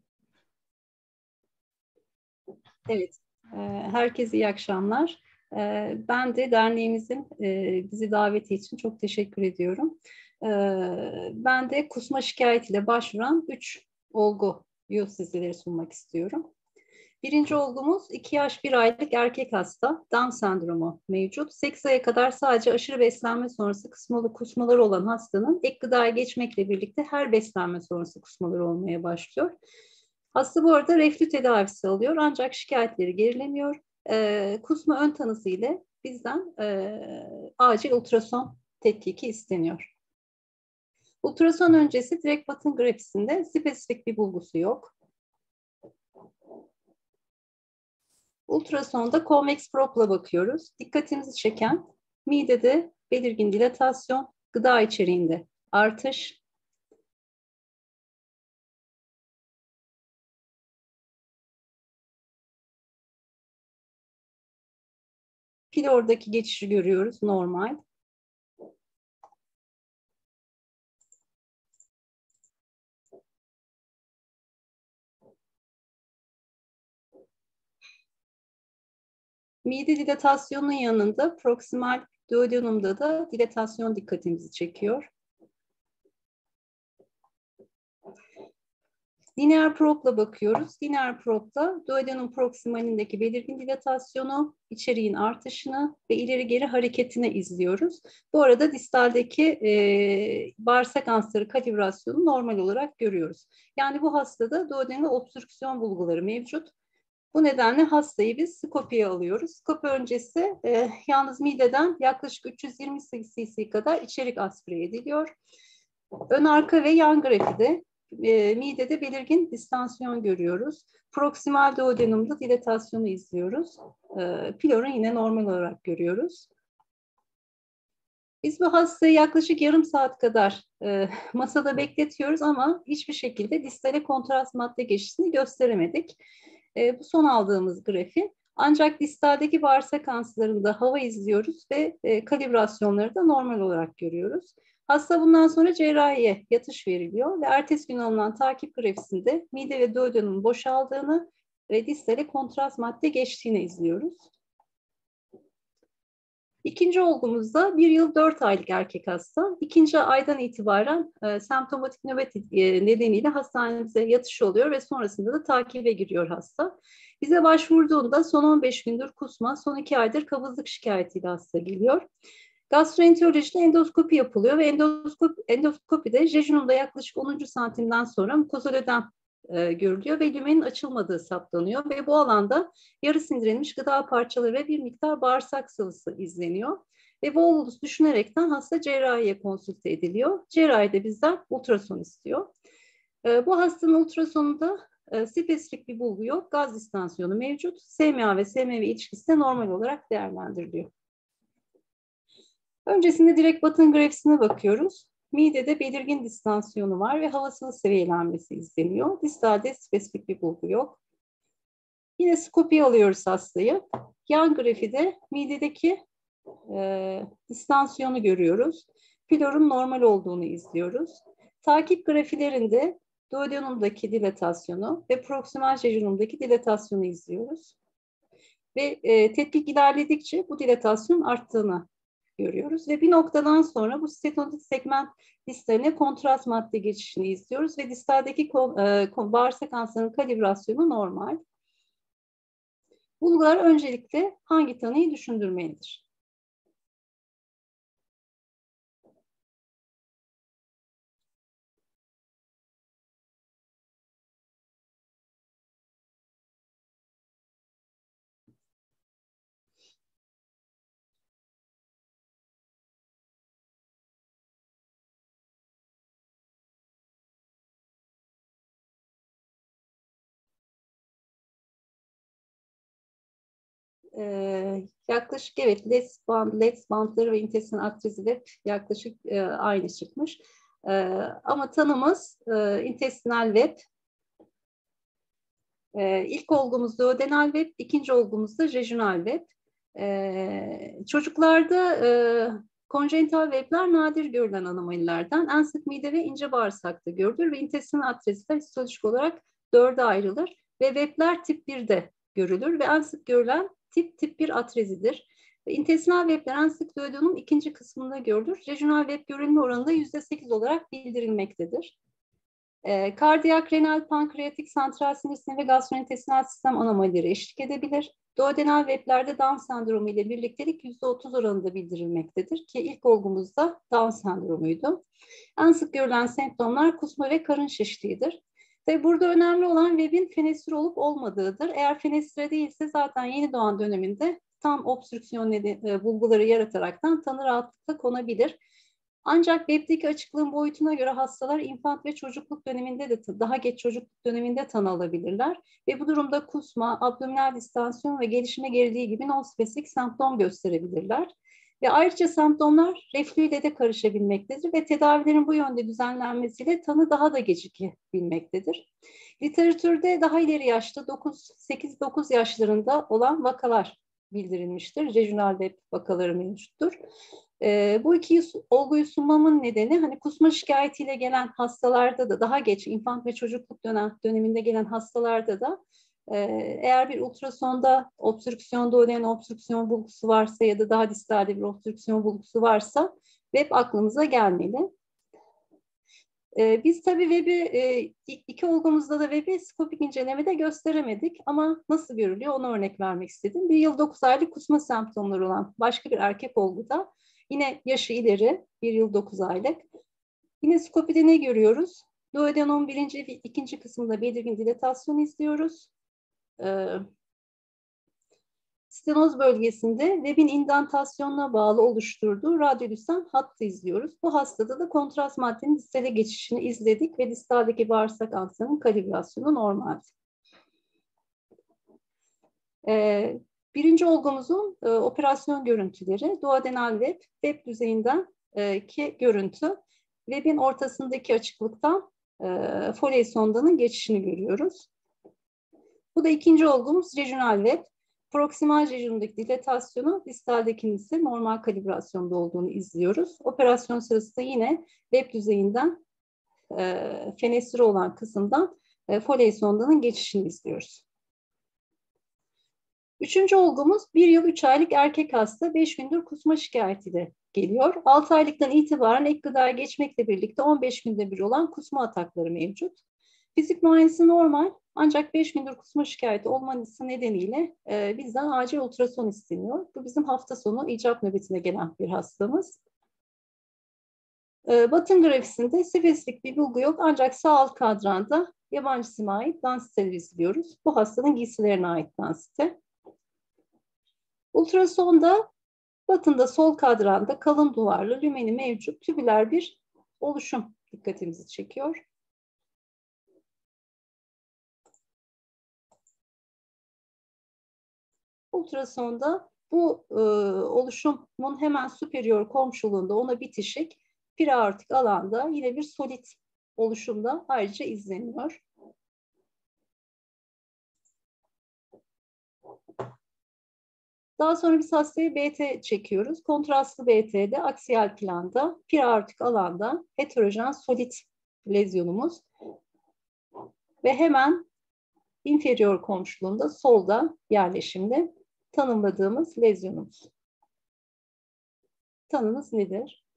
Evet. Herkese iyi akşamlar. Ben de derneğimizin bizi daveti için çok teşekkür ediyorum. Ben de kusma şikayetiyle başvuran üç olguyu sizlere sunmak istiyorum. Birinci olgumuz iki yaş bir aylık erkek hasta, Down sendromu mevcut. sekiz aya kadar sadece aşırı beslenme sonrası kusmalı kusmaları olan hastanın ek gıdaya geçmekle birlikte her beslenme sonrası kusmaları olmaya başlıyor. Hasta bu arada reflü tedavisi alıyor ancak şikayetleri gerilemiyor. Ee, kusma ön tanısı ile bizden e, acil ultrason tetkiki isteniyor. Ultrason öncesi direkt batın grafisinde spesifik bir bulgusu yok. Ultrasonda convex probe'la bakıyoruz. Dikkatimizi çeken midede belirgin dilatasyon, gıda içeriğinde artış, pilordaki geçişi görüyoruz, normal. Mide dilatasyonunun yanında proksimal duodenumda da dilatasyon dikkatimizi çekiyor. Lineer probe'la bakıyoruz. Lineer probe'da duodenum proksimalindeki belirgin dilatasyonu, içeriğin artışını ve ileri geri hareketini izliyoruz. Bu arada distaldeki e, bağırsak kanserı kalibrasyonu normal olarak görüyoruz. Yani bu hastada duodenal obstrüksiyon bulguları mevcut. Bu nedenle hastayı biz skopiye alıyoruz. Skopi öncesi e, yalnız mideden yaklaşık üç yüz yirmi cc kadar içerik aspire ediliyor. Ön arka ve yan grafide e, midede belirgin distansiyon görüyoruz. Proksimal duodenumda dilatasyonu izliyoruz. E, pilorun yine normal olarak görüyoruz. Biz bu hastayı yaklaşık yarım saat kadar e, masada bekletiyoruz ama hiçbir şekilde distale kontrast madde geçişini gösteremedik. E, bu son aldığımız grafi. Ancak distaldeki bağırsak kanserlerinde hava izliyoruz ve e, kalibrasyonları da normal olarak görüyoruz. Hasta bundan sonra cerrahiye yatış veriliyor ve ertesi gün alınan takip grafisinde mide ve duodenumun boşaldığını ve distale kontrast madde geçtiğini izliyoruz. İkinci olgumuzda bir yıl dört aylık erkek hasta. İkinci aydan itibaren e, semptomatik nöbet e, nedeniyle hastanemize yatış oluyor ve sonrasında da takibe giriyor hasta. Bize başvurduğunda son on beş gündür kusma, son iki aydır kabızlık şikayetiyle hasta geliyor. Gastroenterolojide endoskopi yapılıyor ve endoskop, endoskopide jejunumda yaklaşık onuncu santimden sonra mukozal ödem e, görülüyor ve lümenin açılmadığı saptanıyor ve bu alanda yarı sindirilmiş gıda parçaları ve bir miktar bağırsak sıvısı izleniyor. Ve bu olduğunu düşünerekten hasta cerrahiye konsülte ediliyor. Cerrahide bizden ultrason istiyor. E, bu hastanın ultrasonunda e, spesifik bir bulgu yok. Gaz distansiyonu mevcut. S M A ve S M V ilişkisi de normal olarak değerlendiriliyor. Öncesinde direkt batın grafisine bakıyoruz. Midede belirgin distansiyonu var ve hava sıvı seviyelenmesi izleniyor. Distalde spesifik bir bulgu yok. Yine skopi alıyoruz hastayı. Yan grafide midedeki e, distansiyonu görüyoruz. Pilorun normal olduğunu izliyoruz. Takip grafilerinde duodenumdaki dilatasyonu ve proksimal jejunumdaki dilatasyonu izliyoruz. Ve e, tetkik ilerledikçe bu dilatasyon arttığını görüyoruz ve bir noktadan sonra bu stenotik segment distaline kontrast madde geçişini izliyoruz ve distaldeki e, bağırsak kanserinin kalibrasyonu normal. Bulgular öncelikle hangi tanıyı düşündürmelidir? Ee, yaklaşık evet Let's band, Let's bandları ve intestin atrezi yaklaşık e, aynı çıkmış. E, ama tanımız e, intestinal web. E, ilk olgumuz duodenal web, ikinci olgumuz da jejunal web. E, çocuklarda e, konjenital webler nadir görülen anomalilerden. En sık mide ve ince bağırsakta görülür ve intestinal atreziler histolojik olarak dörde ayrılır ve webler tip birde görülür ve en sık görülen tip tip bir atrezidir. Ve intestinal webler en sık duodenum ikinci kısmında görülür. Jejunal web görülme oranı da yüzde sekiz olarak bildirilmektedir. E, kardiyak, renal, pankreatik, santral sinir sistemi ve gastrointestinal sistem anomalileri eşlik edebilir. Duodenal ve eplerde Down sendromu ile birliktelik yüzde otuz oranında bildirilmektedir ki ilk olgumuzda Down sendromuydu. En sık görülen semptomlar kusma ve karın şişliğidir. Ve burada önemli olan Webb'in fenestri olup olmadığıdır. Eğer fenestri değilse zaten yeni doğan döneminde tam obstrüksiyon nedeni, bulguları yarataraktan tanı rahatlıkla konabilir. Ancak Webb'deki açıklığın boyutuna göre hastalar infant ve çocukluk döneminde de daha geç çocukluk döneminde tanı alabilirler. Ve bu durumda kusma, abdominal distansiyon ve gelişime geriliği gibi non-spesifik semptom gösterebilirler. Ve ayrıca semptomlar reflü ile de karışabilmektedir ve tedavilerin bu yönde düzenlenmesiyle tanı daha da gecikebilmektedir. Literatürde daha ileri yaşta sekiz dokuz yaşlarında olan vakalar bildirilmiştir. Rejinal Webb vakaları mevcuttur. E, bu iki olguyu sunmamın nedeni hani kusma şikayetiyle gelen hastalarda da daha geç infant ve çocukluk dönem, döneminde gelen hastalarda da e, eğer bir ultrasonda obstrüksiyon, duoden obstrüksiyon bulgusu varsa ya da daha distalde bir obstrüksiyon bulgusu varsa Webb aklımıza gelmeli. E, biz tabii Webb'i e, iki olgumuzda da Webb'i skopik incelemede gösteremedik ama nasıl görülüyor onu örnek vermek istedim. Bir yıl dokuz aylık kusma semptomları olan başka bir erkek olguda yine yaşı ileri, bir yıl dokuz aylık. Yine skopide ne görüyoruz? Duodenon birinci ve ikinci kısmında belirgin dilatasyon izliyoruz. Ee, stenoz bölgesinde Webb'in indentasyonuna bağlı oluşturduğu radyolüsen hattı izliyoruz. Bu hastada da kontrast maddenin distale geçişini izledik ve distaldeki bağırsak altının kalibrasyonu normaldi. Ee, Birinci olgumuzun e, operasyon görüntüleri, duodenal Webb, Webb düzeyinden e, ki görüntü, Webb'in ortasındaki açıklıktan e, Foley sondanın geçişini görüyoruz. Bu da ikinci olgumuz rejinal Webb. Proksimal rejimdeki dilatasyonu, distaldekinin ise normal kalibrasyonda olduğunu izliyoruz. Operasyon sırasında yine Webb düzeyinden e, fenestri olan kısımdan e, Foley sondanın geçişini izliyoruz. Üçüncü olgumuz bir yıl üç aylık erkek hasta beş gündür kusma şikayetiyle geliyor. altı aylıktan itibaren ek gıdaya geçmekle birlikte on beş günde bir olan kusma atakları mevcut. Fizik muayenesi normal ancak beş gündür kusma şikayeti olması nedeniyle e, bizden acil ultrason isteniyor. Bu bizim hafta sonu icap nöbetine gelen bir hastamız. E, batın grafisinde spesifik bir bulgu yok ancak sağ alt kadranda yabancı sime ait dansiteleri izliyoruz. Bu hastanın giysilerine ait dansite. Ultrasonda batında sol kadranda kalın duvarlı lümeni mevcut tübüler bir oluşum dikkatimizi çekiyor. Ultrasonda bu e, oluşumun hemen superior komşuluğunda ona bitişik preaortik alanda yine bir solit oluşumda ayrıca izleniyor. Daha sonra biz hastaya B T çekiyoruz. Kontrastlı B T'de aksiyal planda, preaortik alanda heterojen solit lezyonumuz ve hemen inferior komşuluğunda solda yerleşimde tanımladığımız lezyonumuz. Tanımız nedir?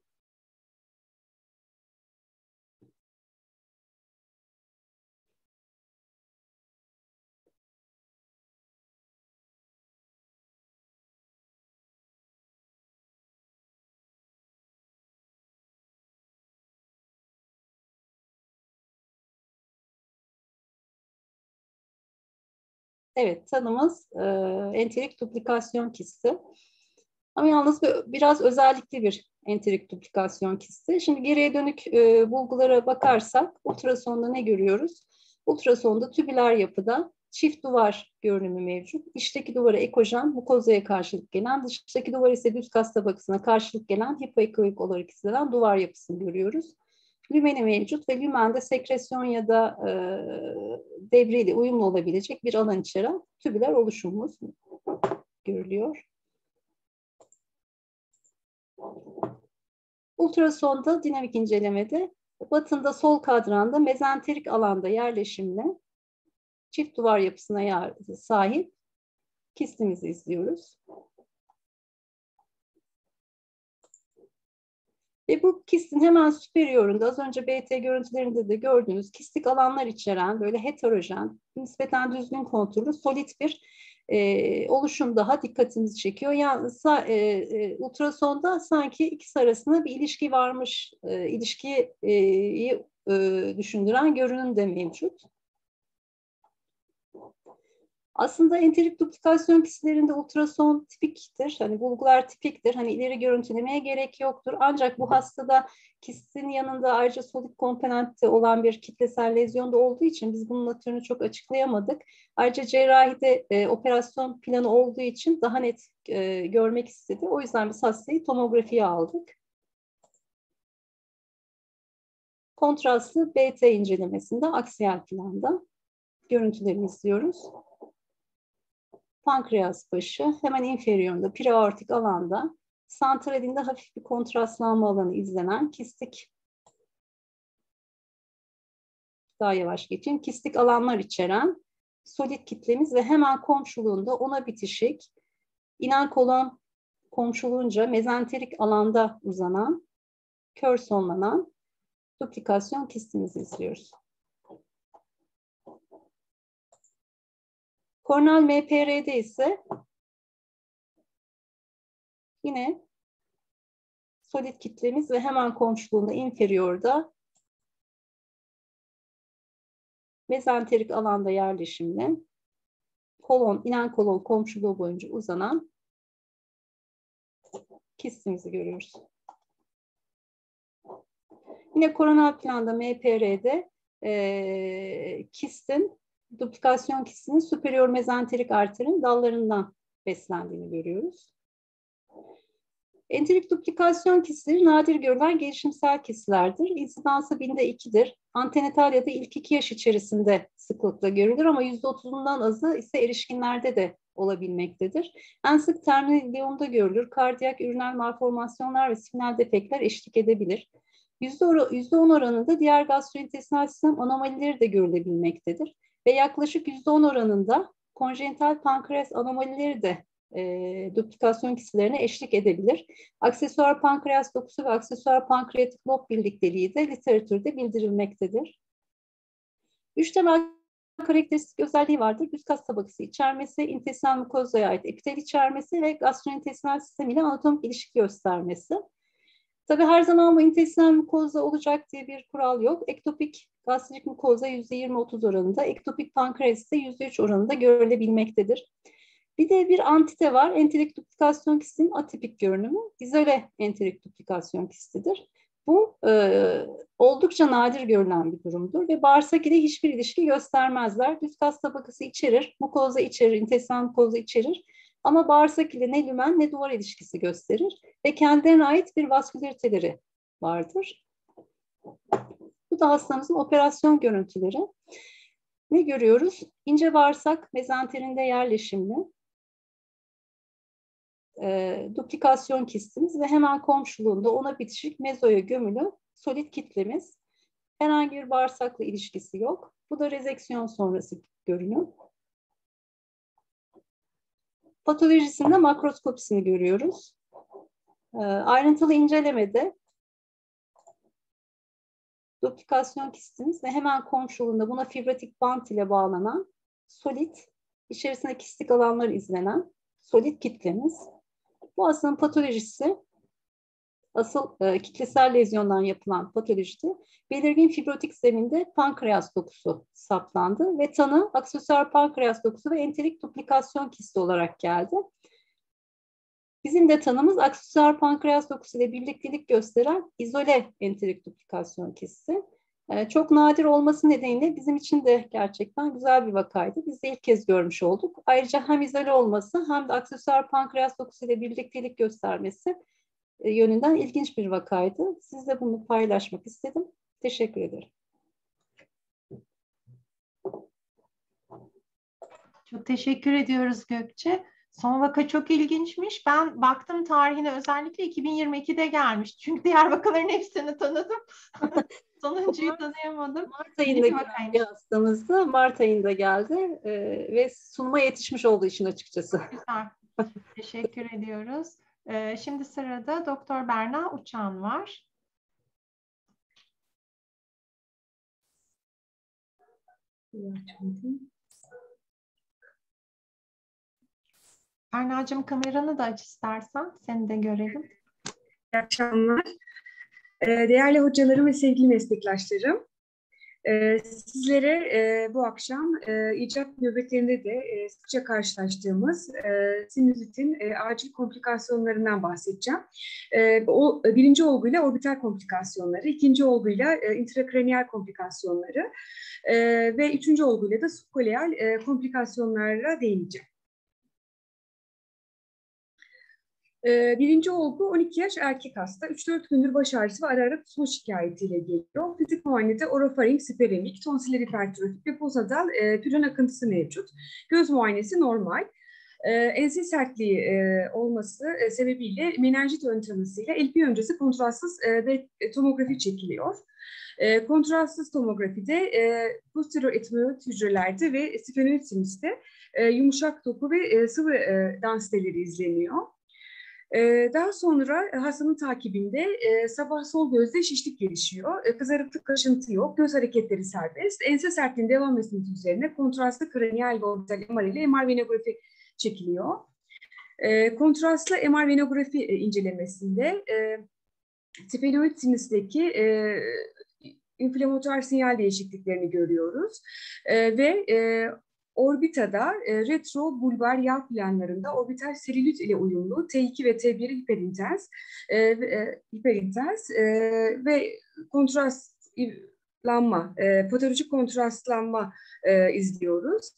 Evet, tanımız e, enterik duplikasyon kisti. Ama yalnız biraz özellikli bir enterik duplikasyon kisti. Şimdi geriye dönük e, bulgulara bakarsak ultrasonda ne görüyoruz? Ultrasonda tübüler yapıda çift duvar görünümü mevcut. İçteki duvara ekojen, mukozaya karşılık gelen, dıştaki duvar ise düz kas tabakasına karşılık gelen hipoekoik olarak hissedilen duvar yapısını görüyoruz. Lümeni mevcut ve lümende sekresyon ya da e, devreyle uyumlu olabilecek bir alan içeren tübüler oluşumumuz görülüyor. Ultrasonda dinamik incelemede batında sol kadranda mezenterik alanda yerleşimle çift duvar yapısına sahip kistimizi izliyoruz. Ve bu kistin hemen superiorunda, az önce B T görüntülerinde de gördüğünüz kistik alanlar içeren böyle heterojen, nispeten düzgün konturlu, solit bir e, oluşum daha dikkatimizi çekiyor. Yani e, e, ultrasonda sanki ikisi arasında bir ilişki varmış, e, ilişkiyi e, e, düşündüren görünüm de mevcut. Aslında enterik duplikasyon kistlerinde ultrason tipiktir. Hani bulgular tipiktir. Hani ileri görüntülemeye gerek yoktur. Ancak bu hastada kistin yanında ayrıca solit komponentte olan bir kitlesel lezyon da olduğu için biz bunun natürünü çok açıklayamadık. Ayrıca cerrahide e, operasyon planı olduğu için daha net e, görmek istedi. O yüzden biz hastayı tomografiye aldık. Kontrastlı B T incelemesinde aksiyel planda görüntüleri izliyoruz. Pankreas başı hemen inferiorunda preaortik alanda santralinde hafif bir kontrastlanma alanı izlenen kistik, daha yavaş geçeyim, kistik alanlar içeren solit kitlemiz ve hemen komşuluğunda ona bitişik inen kolon komşuluğunca mezenterik alanda uzanan kör sonlanan duplikasyon kistimizi izliyoruz. Korneal M P R'de ise yine solit kitlemiz ve hemen komşuluğunda inferiorda mezenterik alanda yerleşimli kolon, inen kolon komşuluğu boyunca uzanan kistimizi görüyoruz. Yine koronal planda M P R'de e, kistin, duplikasyon kistinin superior mezenterik arterin dallarından beslendiğini görüyoruz. Enterik duplikasyon kistleri nadir görülen gelişimsel kistlerdir. İnsidansı binde ikidir. Antenatal ya da ilk iki yaş içerisinde sıklıkla görülür ama yüzde otuzundan azı ise erişkinlerde de olabilmektedir. En sık terminal ileumda görülür. Kardiyak, üriner malformasyonlar ve spinal defektler eşlik edebilir. yüzde on oranında diğer gastrointestinal sistem anomalileri de görülebilmektedir. Ve yaklaşık yüzde on oranında konjenital pankreas anomalileri de e, duplikasyon kistlerine eşlik edebilir. Aksesuar pankreas dokusu ve aksesuar pankreatik lob birlikteliği de literatürde bildirilmektedir. Üç temel karakteristik özelliği vardır. Üst kas tabakası içermesi, intestinal mukozaya ait epitel içermesi ve gastrointestinal sistem ile anatomik ilişki göstermesi. Tabii her zaman bu intestinal mukoza olacak diye bir kural yok. Ektopik gastrik mukoza yüzde yirmi otuz oranında, ektopik pankreas ise yüzde üç oranında görülebilmektedir. Bir de bir antite var. Enterik duplikasyon kistinin atipik görünümü. İzole enterik duplikasyon kistidir. Bu e, oldukça nadir görülen bir durumdur ve bağırsak ile hiçbir ilişki göstermezler. Düz kas tabakası içerir, mukoza içerir, intestinal mukoza içerir. Ama bağırsak ile ne lümen ne duvar ilişkisi gösterir ve kendilerine ait bir vaskülariteleri vardır. Bu da hastamızın operasyon görüntüleri. Ne görüyoruz? İnce bağırsak mezenterinde yerleşimli e, duplikasyon kistimiz ve hemen komşuluğunda ona bitişik mezoya gömülü solit kitlemiz. Herhangi bir bağırsakla ilişkisi yok. Bu da rezeksiyon sonrası görünüm. Patolojisinde makroskopisini görüyoruz. E, ayrıntılı incelemede duplikasyon kistimiz ve hemen komşuluğunda buna fibratik bant ile bağlanan solit, içerisinde kistik alanlar izlenen solit kitlemiz. Bu hastanın patolojisi, asıl e, kitlesel lezyondan yapılan patolojide belirgin fibrotik zeminde pankreas dokusu saptandı ve tanı aksesuar pankreas dokusu ve enterik duplikasyon kisti olarak geldi. Bizim de tanımız aksesuar pankreas dokusu ile birliktelik gösteren izole enterik duplikasyon kisti. Ee, çok nadir olması nedeniyle bizim için de gerçekten güzel bir vakaydı. Biz de ilk kez görmüş olduk. Ayrıca hem izole olması hem de aksesuar pankreas dokusu ile birliktelik göstermesi e, yönünden ilginç bir vakaydı. Sizle bunu paylaşmak istedim. Teşekkür ederim. Çok teşekkür ediyoruz Gökçe. Son vaka çok ilginçmiş. Ben baktım tarihine, özellikle iki bin yirmi ikide gelmiş. Çünkü diğer vakaların hepsini tanıdım. Sonuncuyu tanıyamadım. Mart ayında gelen bir hastamızdı. Mart ayında geldi ee, ve sunuma yetişmiş olduğu için açıkçası. Güzel. Teşekkür ediyoruz. Ee, şimdi sırada Doktor Berna Uçan var. Erna'cığım kameranı da aç istersen, seni de görelim. İyi akşamlar. Değerli hocalarım ve sevgili meslektaşlarım, sizlere bu akşam icap nöbetlerinde de sıkça karşılaştığımız sinüzitin acil komplikasyonlarından bahsedeceğim. O birinci olguyla orbital komplikasyonları, ikinci olguyla intrakraniyal komplikasyonları ve üçüncü olguyla da subkoleal komplikasyonlara değineceğim. Birinci olgu on iki yaş erkek hasta. üç dört gündür baş ağrısı ve ara ara kusma şikayetiyle geliyor. Fizik muayenede orofaring, siperemik, tonsiller hipertrofik ve postnazal e, püren akıntısı mevcut. Göz muayenesi normal. E, ense sertliği e, olması e, sebebiyle menenjit ön tanısıyla L P öncesi kontrastsız e, ve tomografi çekiliyor. E, kontrastsız tomografide e, posterior etmoid hücrelerde ve sphenoid sinüste e, yumuşak doku ve e, sıvı e, densiteleri izleniyor. Daha sonra hastanın takibinde sabah sol gözde şişlik gelişiyor. Kızarıklık, kaşıntı yok. Göz hareketleri serbest. Ense sertliğinin devam etmesi üzerine kontrastlı kraniyal ve orbital M R ile M R venografi çekiliyor. Kontrastlı M R venografi incelemesinde sphenoid sinüsteki inflamatuar sinyal değişikliklerini görüyoruz. Ve orbitada e, retro-bulbar yağ planlarında orbital selülit ile uyumlu T iki ve T bir hiperintens, e, e, hiperintens e, ve kontrastlanma, e, patolojik kontrastlanma e, izliyoruz.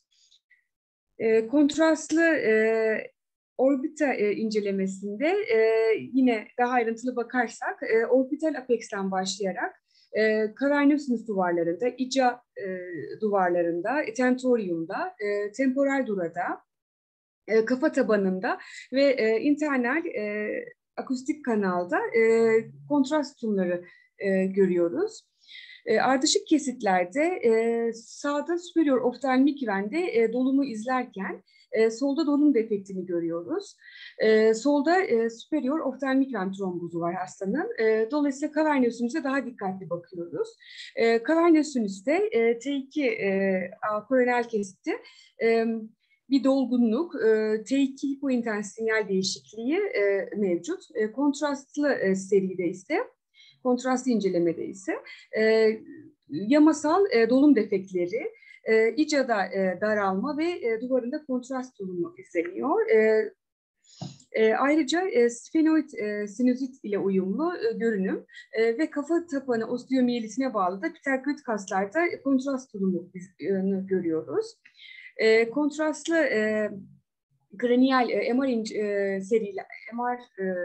E, kontrastlı e, orbita e, incelemesinde e, yine daha ayrıntılı bakarsak e, orbital apex'ten başlayarak E, Cavernosinus duvarlarında, İca e, duvarlarında, tentoriumda, e, temporal durada, e, kafa tabanında ve e, internal e, akustik kanalda e, kontrast sütunları e, görüyoruz. E, ardışık kesitlerde e, sağda superior oftalmik vende e, dolumu izlerken e, solda dolum defektini görüyoruz. E, solda e, superior oftalmik ven trombozu var hastanın. E, dolayısıyla cavernosinüse daha dikkatli bakıyoruz. E, cavernosinüste e, T iki e, koronel kesitte e, bir dolgunluk, e, T iki hipointens sinyal değişikliği e, mevcut. E, kontrastlı e, seride ise kontrastlı incelemede ise e, yamasal e, dolum defektleri, e, İca'da e, daralma ve e, duvarında kontrast dolumu izleniyor. E, e, ayrıca e, sphenoid e, sinüzit ile uyumlu e, görünüm e, ve kafa tabanı osteomiyelitine bağlı da pterkoid kaslarda e, kontrast dolumu e, görüyoruz. E, kontrastlı e, kraniyal e, M R e, seriler, M R e,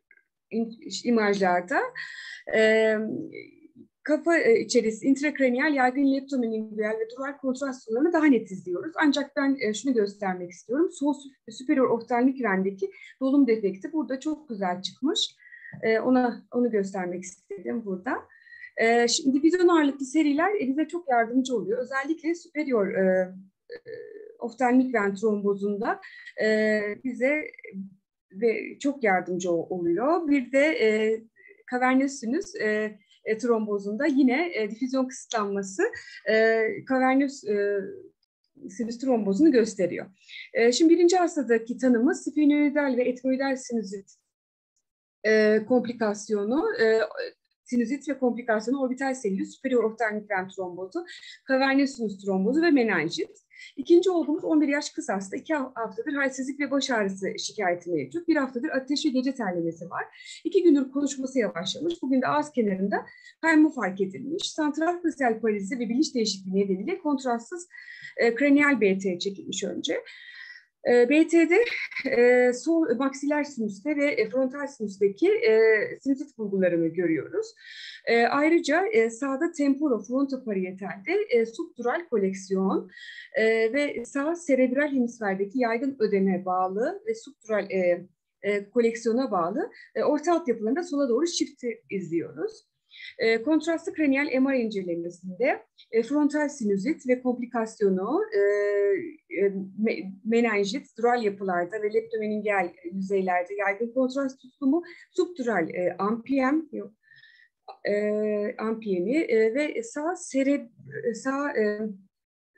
imajlarda e, kafa içerisi intrakraniyal yaygın leptomeningüel ve dural kontrast sunumlarını daha net izliyoruz. Ancak ben e, şunu göstermek istiyorum. Sol superior oftalmik vendeki dolum defekti burada çok güzel çıkmış. E, ona onu göstermek istedim burada. E, şimdi vizyon ağırlıklı seriler e, bize çok yardımcı oluyor. Özellikle superior e, oftalmik ven trombozunda e, bize ve çok yardımcı oluyor. Bir de e, cavernosinus e, e, trombozunda yine e, difüzyon kısıtlanması e, cavernosinus trombozunu gösteriyor. E, şimdi birinci hastadaki tanımız sphenoidal ve etmoidal sinüzit e, komplikasyonu, e, sinüzit ve komplikasyonu orbital selülit, superior oftalmik ven trombozu, cavernosinus trombozu ve menenjit. İkinci olgumuz on bir yaş kız hasta. İki haftadır halsizlik ve baş ağrısı şikayeti mevcut. Bir haftadır ateş ve gece terlemesi var. İki gündür konuşması yavaşlamış. Bugün de ağız kenarında kayma fark edilmiş. Santral fasyal paralizi ve bilinç değişikliği nedeniyle kontrastsız e, kraniyal B T çekilmiş önce. E, B T'de e, sol maksiler sinüste ve e, frontal sinüsteki e, sinüzit bulgularını görüyoruz. E, ayrıca e, sağda temporo-frontoparietalde e, subdural koleksiyon e, ve sağ serebral hemisferdeki yaygın ödeme bağlı ve subdural e, e, koleksiyona bağlı e, orta alt yapılarında sola doğru shift'i izliyoruz. E, kontrastlı kraniyal M R incelemesinde e, frontal sinüzit ve komplikasyonu e, e, menenjit, dural yapılarda ve leptomeningel yüzeylerde yaygın kontrast tutulumu, subdural e, ampiyem, e, ampiyemi e, ve sağ sereb, sağ e,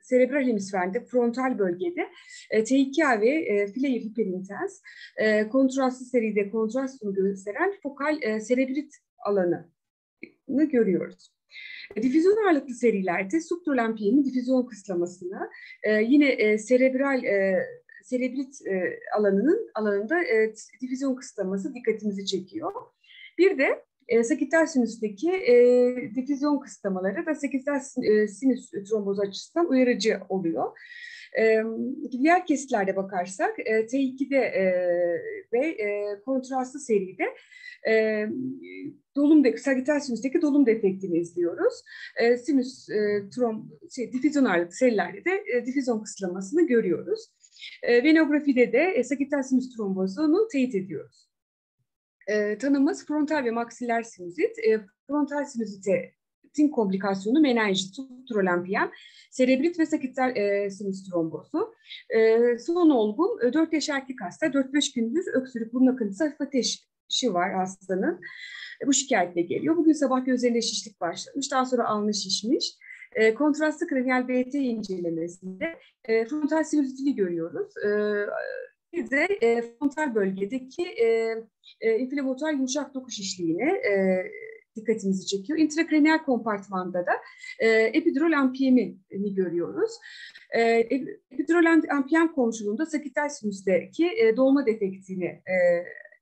serebral hemisferinde, frontal bölgede e, T iki A ve e, Flair hiperintens, e, kontrastlı seride kontrastını gösteren fokal e, serebrit alanını görüyoruz. Difüzyon ağırlıklı serilerde subtrolampiyenin difüzyon kısıtlamasını, e, yine e, serebral e, serebrit e, alanının alanında e, difüzyon kısıtlaması dikkatimizi çekiyor. Bir de e, sakittal sinüsteki e, difüzyon kısıtlamaları da sakittal e, sinüs trombozu açısından uyarıcı oluyor. E, diğer kesitlerde bakarsak e, T iki'de e, ve e, kontrastlı seride e, dolum de, sagittal sinüsteki dolum defektini izliyoruz. E, sinüs e, trom, şey, difüzyon ağırlıklı serilerde de e, difüzyon kısıtlamasını görüyoruz. E, venografide de e, sagittal sinüs trombozunu teyit ediyoruz. E, tanımız frontal ve maksiller sinüzit. E, frontal sinüzitin komplikasyonu menenjit, subtrolampiyen, serebrit ve sagittal e, sinüs trombozu. E, son olgun e, dört yaş erkek hasta, dört beş gündür öksürük, burun akıntısı, hafif ateşi var hastanın. E, bu şikayetle geliyor. Bugün sabah gözlerinde şişlik başlamış, daha sonra alnı şişmiş. E, kontrastlı kraniyal B T incelemesinde e, frontal sinüzitini görüyoruz. E, bir de e, frontal bölgedeki e, e, inflamatuar yumuşak doku şişliğine e, dikkatimizi çekiyor. İntrakraniyal kompartmanda da e, epidural ampiyemini görüyoruz. E, epidural ampiyem komşuluğunda sagittal sinüsteki e, dolma defektini e,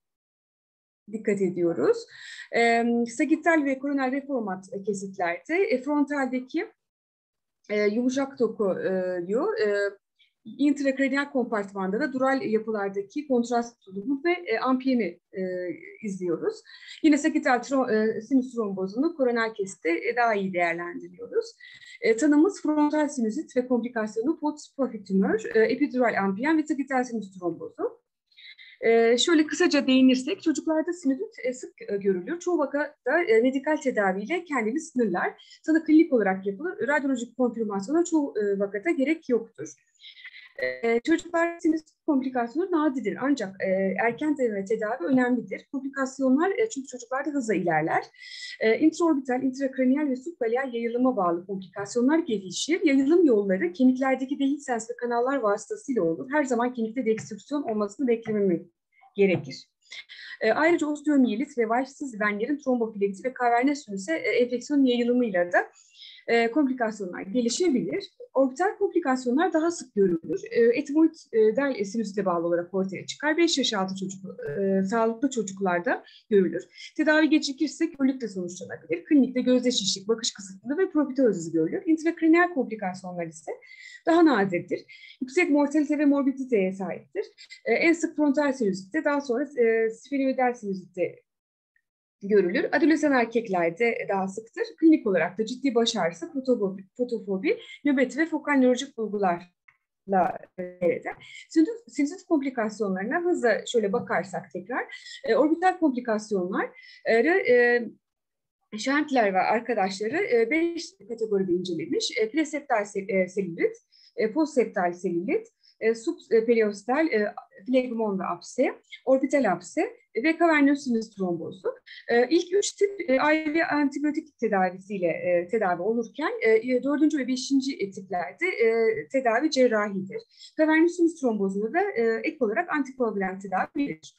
dikkat ediyoruz. E, sagittal ve koronal reformat kesitlerde e, frontaldeki e, yumuşak doku e, diyor. E, intrakraniyal kompartmanda da dural yapılardaki kontrast tulumu ve e, ampiyemi e, izliyoruz. Yine sagittal e, sinüs trombozunu koronal kesitte e, daha iyi değerlendiriyoruz. E, tanımız frontal sinüzit ve komplikasyonu post-profi tümör, e, epidural ampiyem ve sagittal sinüs trombozu. Ee, şöyle kısaca değinirsek, çocuklarda sinüzit e, sık e, görülür. Çoğu vakada e, medikal tedaviyle kendini sınırlar. Tanı klinik olarak yapılır. Radyolojik konfirmasyona çoğu e, vakada gerek yoktur. E, çocuklar sinüzit komplikasyonu nadirdir. Ancak e, erken ve tedavi önemlidir. Komplikasyonlar e, çünkü çocuklarda hızla ilerler. E, intraorbital, intrakraniyal ve subbaleal yayılıma bağlı komplikasyonlar gelişir. Yayılım yolları kemiklerdeki dehiç sens ve kanallar vasıtasıyla olur. Her zaman kemikte destrüksiyon olmasını beklememek gerekir. E, ayrıca osteomiyelit ve valvsiz venlerin trombofilekti ve kavernes sinüse e, enfeksiyon yayılımıyla da e, komplikasyonlar gelişebilir. Orbital komplikasyonlar daha sık görülür. E, etimoidal sinüsite bağlı olarak ortaya çıkar. beş yaş altı çocuk, e, sağlıklı çocuklarda görülür. Tedavi gecikirse körlükle sonuçlanabilir. Klinikte gözde şişlik, bakış kısıtlılığı ve propitoziz görülür. Intrakraniyal komplikasyonlar ise daha nadirdir. Yüksek mortalite ve morbiditeye sahiptir. E, en sık frontal sinüzitte, daha sonra e, sfenoidal sinüzitte görülür. Adolesan erkeklerde daha sıktır. Klinik olarak da ciddi baş ağrısı, fotofobi, fotofobi nöbet ve fokal nörolojik bulgularla seyreder. Sinüzit komplikasyonlarına hızla şöyle bakarsak tekrar, e, orbital komplikasyonlar e, Şentler ve arkadaşları beş kategoride incelemiş. E, preseptal selülit, e, postseptal selülit, e, subperiostal e, flegmon ve apse, orbital apse ve kavernöz sinüs trombozu. E, ilk üç tip e, I V antibiyotik tedavisiyle e, tedavi olurken e, dördüncü ve beşinci tiplerde e, tedavi cerrahidir. Kavernöz sinüs trombozunu da e, ek olarak antikoagulant tedavi verilir.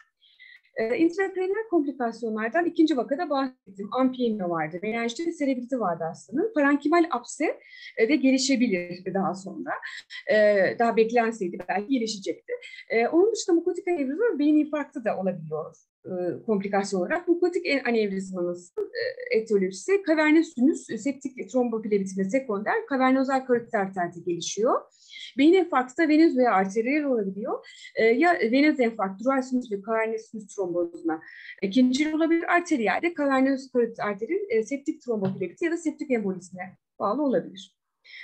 E, intrakraniyal komplikasyonlardan ikinci vakada bahsettim. Ampiyemi vardı, menenjit ve serebriti vardı hastanın. Parenkimal apse e, de gelişebilir daha sonra. E, daha beklenseydi belki gelişecekti. E, onun dışında mukotik anevrizma ve beyin infarktı da olabiliyor e, komplikasyon olarak. Mukotik anevrizmanın e, etiyolojisi kavernöz sinüs septik trombofilebitine sekonder, kavernozal karotit arterite gelişiyor. Beyin enfarktı da venöz veya arteriyel olabiliyor. E, ya venöz enfarkt, dural sinüs ve kavernöz sinüs trombozuna ikinci olabilir. Arteriyelde kavernöz karotit arteri, e, septik trombofilebiti ya da septik embolisine bağlı olabilir.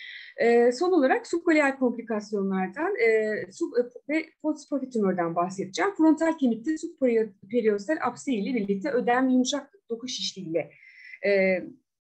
E, son olarak subkoleal komplikasyonlardan e, sub, ve postprofi tümörden bahsedeceğim. Frontal kemikte subperiostal apse ile birlikte ödem yumuşak doku şişliğiyle e,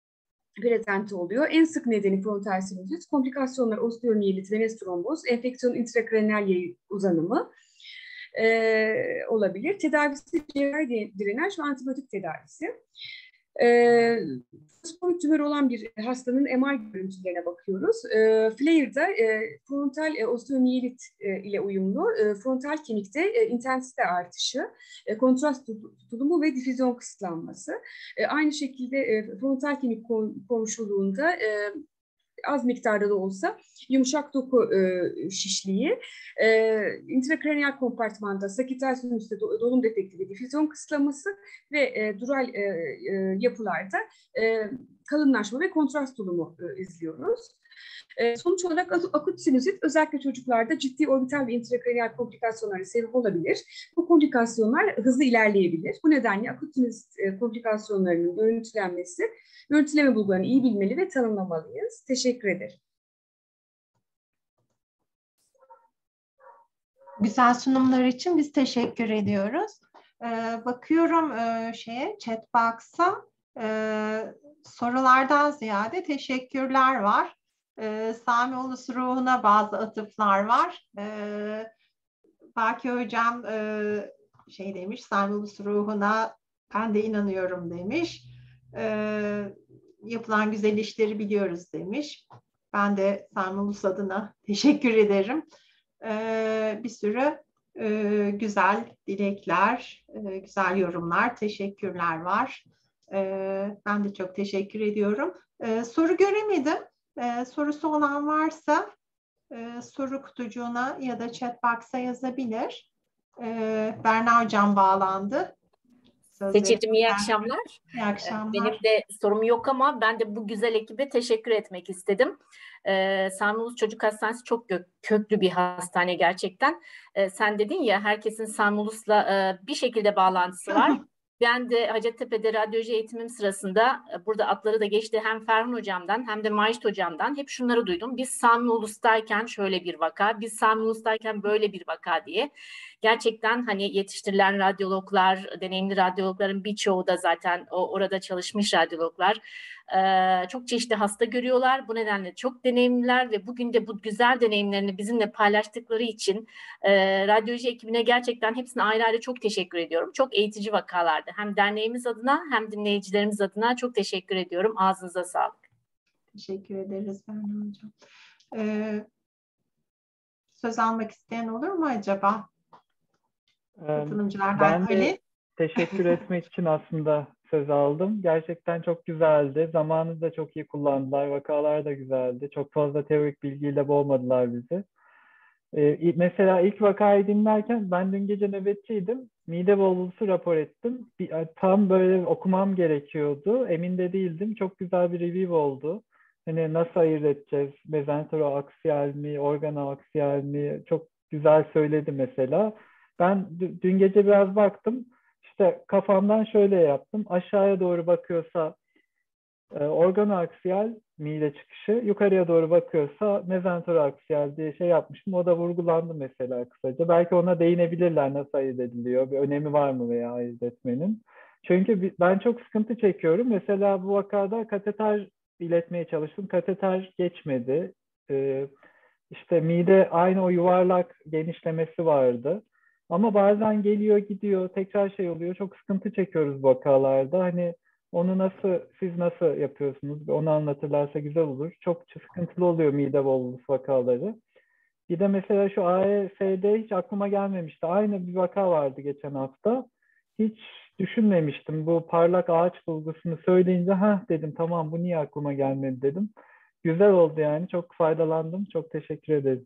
prezente oluyor. En sık nedeni frontal sinüzit, komplikasyonlar osteomiyelit, venöz tromboz, enfeksiyon intrakraniyal yayı uzanımı e, olabilir. Tedavisi cerrahi drenaj ve antibiyotik tedavisi. E, Fosfoid tümörü olan bir hastanın M R görüntülerine bakıyoruz. E, Flair'da e, frontal e, osteomiyelit e, ile uyumlu e, frontal kemikte e, intensite artışı, e, kontrast tutulumu ve difüzyon kısıtlanması. E, aynı şekilde e, frontal kemik komşuluğunda e, az miktarda da olsa yumuşak doku e, şişliği, e, intrakraniyal kompartmanda sakital sinüste dolum defekti ve difüzyon kısıtlaması ve e, dural e, e, yapılarda e, kalınlaşma ve kontrast dolumu e, izliyoruz. E, sonuç olarak akut sinüzit özellikle çocuklarda ciddi orbital ve intrakraniyal komplikasyonlara sebep olabilir. Bu komplikasyonlar hızlı ilerleyebilir. Bu nedenle akut sinüzit e, komplikasyonlarının görüntülenmesi, görüntüleme bulgularını iyi bilmeli ve tanımlamalıyız. Teşekkür ederim. Güzel sunumlar için biz teşekkür ediyoruz. Ee, bakıyorum e, şeye, chatbox'a e, sorulardan ziyade teşekkürler var. Ee, Sami Ulus ruhuna bazı atıflar var. Ee, Baki Hocam e, şey demiş, Sami Ulus ruhuna ben de inanıyorum demiş. Ee, yapılan güzel işleri biliyoruz demiş. Ben de Sami Ulus adına teşekkür ederim. Ee, bir sürü e, güzel dilekler, e, güzel yorumlar, teşekkürler var. Ee, ben de çok teşekkür ediyorum. Ee, soru göremedim. Ee, sorusu olan varsa e, soru kutucuğuna ya da chatbox'a yazabilir. Ee, Berna Hocam bağlandı. Seçildim, iyi akşamlar. İyi akşamlar. Benim de sorum yok ama ben de bu güzel ekibe teşekkür etmek istedim. Ee, Sami Ulus Çocuk Hastanesi çok gök, köklü bir hastane gerçekten. Ee, sen dedin ya, herkesin Sami Ulus'la e, bir şekilde bağlantısı var. Ben de Hacettepe'de radyoloji eğitimim sırasında burada adları da geçti, hem Ferhun Hocam'dan hem de Macit Hocam'dan hep şunları duydum. Biz Sami Ulus'tayken şöyle bir vaka, biz Sami Ulus'tayken böyle bir vaka diye. Gerçekten hani yetiştirilen radyologlar, deneyimli radyologların birçoğu da zaten o orada çalışmış radyologlar. Ee, çok çeşitli hasta görüyorlar. Bu nedenle çok deneyimliler ve bugün de bu güzel deneyimlerini bizimle paylaştıkları için e, radyoloji ekibine gerçekten hepsine ayrı ayrı çok teşekkür ediyorum. Çok eğitici vakalardı. Hem derneğimiz adına hem dinleyicilerimiz adına çok teşekkür ediyorum. Ağzınıza sağlık. Teşekkür ederiz Berna Hocam. Ee, söz almak isteyen olur mu acaba? Katılımcılardan Ben de Ali. teşekkür etmek için aslında söz aldım. Gerçekten çok güzeldi. Zamanı da çok iyi kullandılar. Vakalar da güzeldi. Çok fazla teorik bilgiyle boğmadılar bizi. Ee, mesela ilk vakayı dinlerken ben dün gece nöbetçiydim. Mide volulusu rapor ettim. Bir, tam böyle okumam gerekiyordu. Emin de değildim. Çok güzel bir review oldu. Hani nasıl ayırt edeceğiz? Mezentero-aksiyal mi, organo-aksiyal mi? Çok güzel söyledi mesela. Ben dün gece biraz baktım. İşte kafamdan şöyle yaptım. Aşağıya doğru bakıyorsa e, organoaksiyal mide çıkışı, yukarıya doğru bakıyorsa mezentoroaksiyal diye şey yapmıştım. O da vurgulandı mesela kısaca. Belki ona değinebilirler, nasıl ayırt ediliyor, bir önemi var mı veya ayırt etmenin. Çünkü ben çok sıkıntı çekiyorum. Mesela bu vakada kateter iletmeye çalıştım. Kateter geçmedi. Ee, işte mide aynı o yuvarlak genişlemesi vardı. Ama bazen geliyor gidiyor, tekrar şey oluyor. Çok sıkıntı çekiyoruz bu vakalarda. Hani onu nasıl, siz nasıl yapıyorsunuz? Onu anlatırlarsa güzel olur. Çok sıkıntılı oluyor mide volulusu vakaları. Bir de mesela şu A E S'de hiç aklıma gelmemişti. Aynı bir vaka vardı geçen hafta. Hiç düşünmemiştim. Bu parlak ağaç bulgusunu söyleyince ha dedim, tamam bu niye aklıma gelmedi dedim. Güzel oldu yani. Çok faydalandım. Çok teşekkür ederim.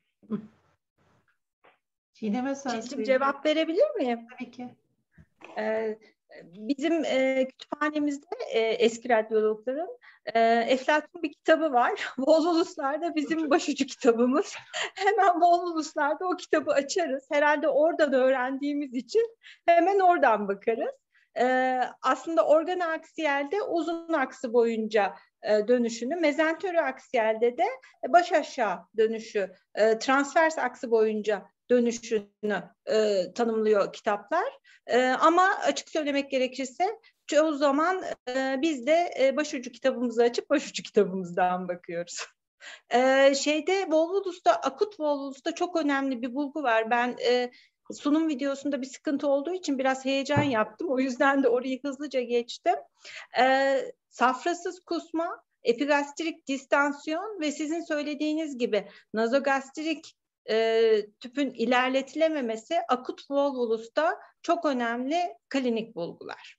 Çiğdem'e söz Çiğdem'ciğim, cevap verebilir miyim? Tabii ki. Ee, bizim e, kütüphanemizde e, eski radyologların e, Eflatun bir kitabı var. Volvoluslar'da bizim başucu kitabımız. Hemen Volvoluslar'da o kitabı açarız. Herhalde oradan öğrendiğimiz için hemen oradan bakarız. E, aslında organoaksiyelde uzun aksı boyunca e, dönüşünü, mezentoroaksiyelde de baş aşağı dönüşü, e, transvers aksı boyunca dönüşünü e, tanımlıyor kitaplar. E, ama açık söylemek gerekirse çoğu zaman e, biz de e, başucu kitabımızı açıp başucu kitabımızdan bakıyoruz. E, şeyde Volvolus'ta, akut Volvolus'ta çok önemli bir bulgu var. Ben e, sunum videosunda bir sıkıntı olduğu için biraz heyecan yaptım. O yüzden de orayı hızlıca geçtim. Ee, safrasız kusma, epigastrik distansiyon ve sizin söylediğiniz gibi nazogastrik e, tüpün ilerletilememesi akut volvulusta çok önemli klinik bulgular.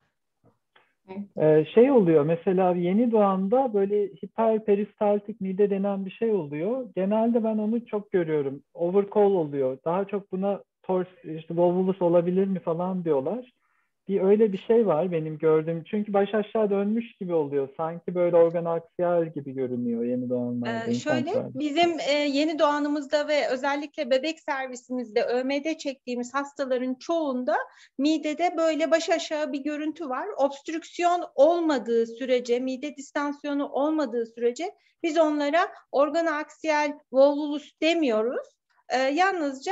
Ee, şey oluyor mesela yeni doğanda böyle hiperperistaltik mide denen bir şey oluyor. Genelde ben onu çok görüyorum. Overcall oluyor. Daha çok buna tors, işte volvulus olabilir mi falan diyorlar. Bir öyle bir şey var benim gördüğüm. Çünkü baş aşağı dönmüş gibi oluyor. Sanki böyle organ aksiyel gibi görünüyor yeni doğanlarda. Ee, şöyle bizim e, yeni doğanımızda ve özellikle bebek servisimizde Ö M D çektiğimiz hastaların çoğunda midede böyle baş aşağı bir görüntü var. Obstrüksiyon olmadığı sürece, mide distansiyonu olmadığı sürece biz onlara organ aksiyel volvulus demiyoruz. Ee, yalnızca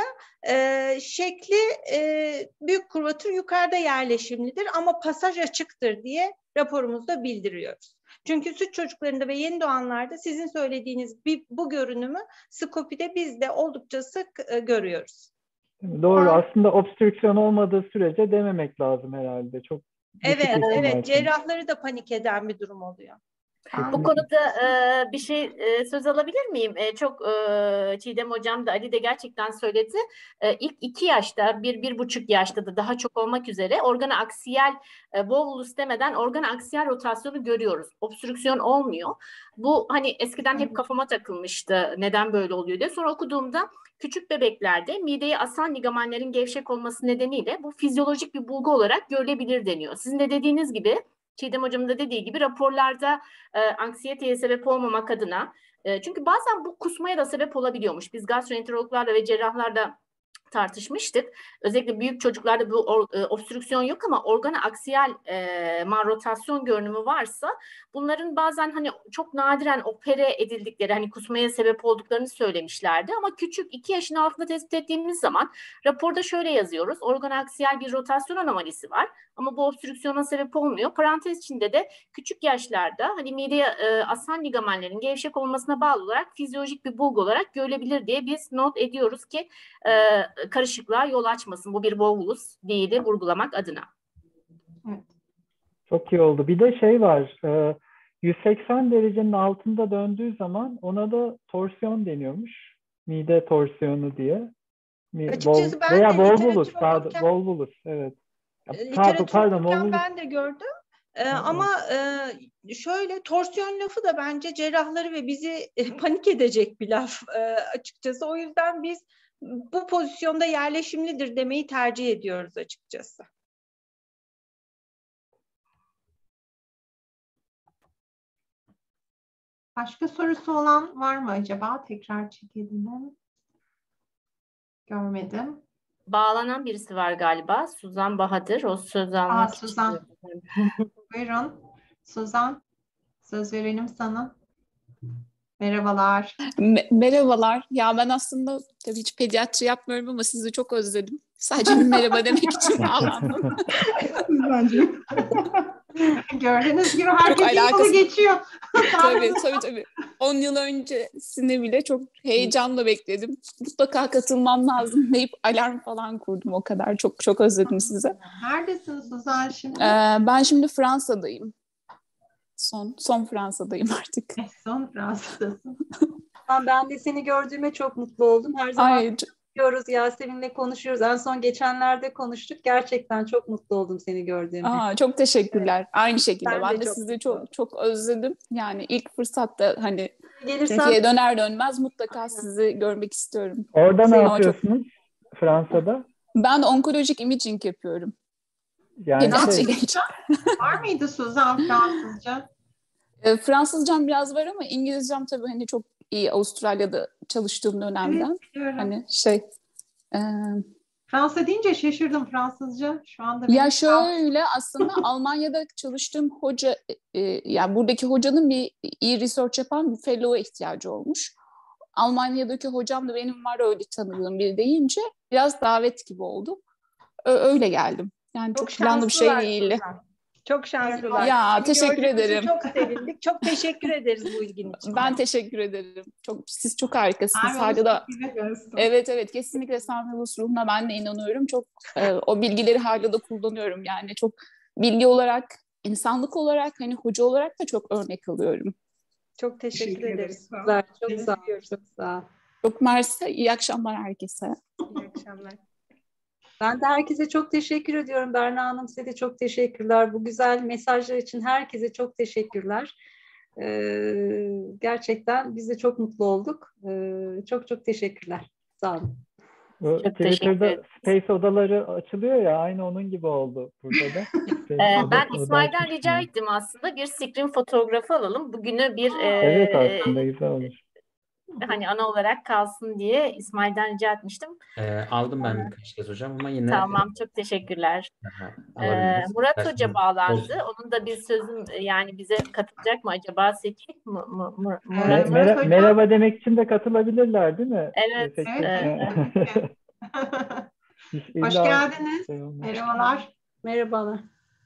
e, şekli e, büyük kurvatür yukarıda yerleşimlidir ama pasaj açıktır diye raporumuzda bildiriyoruz. Çünkü süt çocuklarında ve yeni doğanlarda sizin söylediğiniz bir, bu görünümü skopide biz de oldukça sık e, görüyoruz. Doğru. Aslında obstrüksiyon olmadığı sürece dememek lazım herhalde. Çok evet, evet. Cerrahları da panik eden bir durum oluyor. Bu konuda e, bir şey e, söz alabilir miyim? E, çok e, Çiğdem Hocam da Ali de gerçekten söyledi. E, ilk iki yaşta, bir, bir buçuk yaşta da daha çok olmak üzere organa aksiyel e, volvulus demeden organa aksiyel rotasyonu görüyoruz. Obstrüksiyon olmuyor. Bu hani eskiden hep kafama takılmıştı. Neden böyle oluyor diye. Sonra okuduğumda küçük bebeklerde mideyi asan ligamentlerin gevşek olması nedeniyle bu fizyolojik bir bulgu olarak görülebilir deniyor. Sizin de dediğiniz gibi Çiğdem Hocam'ın da dediği gibi raporlarda e, anksiyeteye sebep olmamak adına e, çünkü bazen bu kusmaya da sebep olabiliyormuş. Biz gastroenterologlarla ve cerrahlarla tartışmıştık. Özellikle büyük çocuklarda bu or, e, obstrüksiyon yok ama organa aksiyel e, malrotasyon görünümü varsa bunların bazen hani çok nadiren opere edildikleri hani kusmaya sebep olduklarını söylemişlerdi ama küçük iki yaşın altında tespit ettiğimiz zaman raporda şöyle yazıyoruz. Organa aksiyel bir rotasyon anomalisi var ama bu obstrüksiyona sebep olmuyor. Parantez içinde de küçük yaşlarda hani mideye e, asan ligamentlerin gevşek olmasına bağlı olarak fizyolojik bir bulgu olarak görülebilir diye biz not ediyoruz ki e, karışıklığa yol açmasın. Bu bir volvulus değili vurgulamak adına. Çok iyi oldu. Bir de şey var. yüz seksen derecenin altında döndüğü zaman ona da torsiyon deniyormuş. Mide torsiyonu diye. Açıkçası ben Veya de volvulus. Pardon, volvulus. Evet. Pardon, pardon ben de gördüm. Ee, ama e, şöyle torsiyon lafı da bence cerrahları ve bizi e, panik edecek bir laf e, açıkçası. O yüzden biz bu pozisyonda yerleşimlidir demeyi tercih ediyoruz açıkçası. Başka sorusu olan var mı acaba? Tekrar çekelim. Görmedim. Bağlanan birisi var galiba. Suzan Bahadır. O söz almak Aa, Suzan. Buyurun. Suzan. Söz verelim sana. Merhabalar. Me- merhabalar. Ya ben aslında tabii hiç pediatri yapmıyorum ama sizi çok özledim. Sadece bir merhaba demek için bağlandım. Bence. Gördüğünüz gibi herkesin yolu geçiyor. tabii tabii tabii. on yıl öncesini bile çok heyecanla bekledim. Mutlaka katılmam lazım deyip alarm falan kurdum o kadar. Çok çok özledim sizi. Neredesin Suzan şimdi? Ee, ben şimdi Fransa'dayım. Son son Fransa'dayım artık. Son Fransa'dasın. Ben de seni gördüğüme çok mutlu oldum. Her zaman Ay, konuşuyoruz, Yasemin'le konuşuyoruz. En son geçenlerde konuştuk. Gerçekten çok mutlu oldum seni gördüğüme. Aa, çok teşekkürler. Evet. Aynı şekilde. Ben, ben de, de çok sizi çok çok özledim. Yani ilk fırsatta hani Gelirsen... Türkiye'ye döner dönmez mutlaka Aynen. sizi görmek istiyorum. Orada ne yapıyorsunuz çok... Fransa'da? Ben onkolojik imaging yapıyorum. Yani şey... Var mıydı Suzan Fransızca? E, Fransızcam biraz var ama İngilizcem tabii hani çok iyi Avustralya'da çalıştığım dönemden. Evet, hani şey. E... Fransa deyince şaşırdım Fransızca. Şu anda. Ya şöyle aslında Almanya'da çalıştığım hoca, e, yani buradaki hocanın bir iyi research yapan bir fellow'a ihtiyacı olmuş. Almanya'daki hocam da benim var öyle tanıdığım biri deyince biraz davet gibi oldu. Ö- öyle geldim. Yani çok, çok planlı bir şey değildi. Çok şanslılar. Ya, Seni teşekkür gördüğümüz için ederim. Çok sevindik. Çok teşekkür ederiz bu ilgin için. Ben teşekkür ederim. Çok, siz çok harikasınız. Ay, Hala da seviyoruz. evet evet kesinlikle Samyulus ruhuna ben de inanıyorum. Çok e, o bilgileri hala da kullanıyorum. Yani çok bilgi olarak, insanlık olarak, hani hoca olarak da çok örnek alıyorum. Çok teşekkür, Teşekkür ederiz. ederiz. Güzel, çok sağ ol, çok sağ ol. Çok mersi. İyi akşamlar herkese. İyi akşamlar. Ben de herkese çok teşekkür ediyorum. Berna Hanım, size de çok teşekkürler. Bu güzel mesajlar için herkese çok teşekkürler. Ee, gerçekten biz de çok mutlu olduk. Ee, çok çok teşekkürler. Sağ olun. Bu Çok teşekkür Twitter'da ederim. Space odaları açılıyor ya, aynı onun gibi oldu burada da. Space Ee, oda- ben oda İsmail'den açmıştım rica ben. ettim aslında bir screen fotoğrafı alalım. Bugünü bir e, Evet, aslında güzel olur. hani ana olarak kalsın diye İsmail'den rica etmiştim. Ee, aldım ben birkaç kez hocam ama yine Tamam, çok teşekkürler. daha Ee, alabiliriz. Murat İsterseniz- Hoca bağlandı. Onun da bir sözüm yani bize katılacak mı acaba Seçik? Mu, mu, mu- Me- Murat Murat mera- Hocam. merhaba demek için de katılabilirler değil mi? Evet, Peki. Evet, tabii ki. Hiç Hoş illa- geldiniz. şey olmaz. Merhabalar. Merhabalar.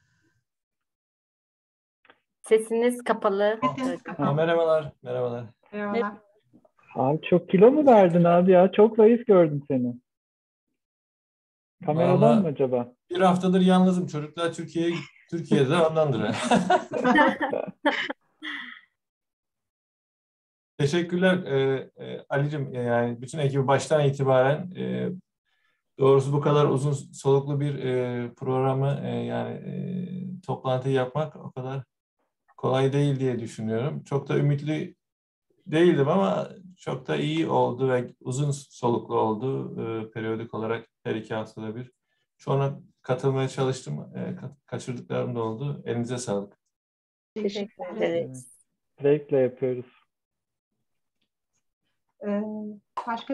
Sesiniz kapalı. Sesiniz Evet. kapalı. Ha, merhabalar, merhabalar. Merhabalar. Abi çok kilo mu verdin abi ya? Çok zayıf gördüm seni. Kameradan Vallahi- mı acaba? Bir haftadır yalnızım. Çocuklar Türkiye'ye Türkiye'de ondandır. Teşekkürler e, e, Ali'cim. Yani bütün ekibi baştan itibaren e, doğrusu bu kadar uzun soluklu bir e, programı e, yani e, toplantıyı yapmak o kadar kolay değil diye düşünüyorum. Çok da ümitli değildim ama çok da iyi oldu ve uzun soluklu oldu e, periyodik olarak her iki haftada bir. Çoğuna katılmaya çalıştım. E, ka- kaçırdıklarım da oldu. Elinize sağlık. Teşekkür ederiz. Zevkle yapıyoruz. Ee, başka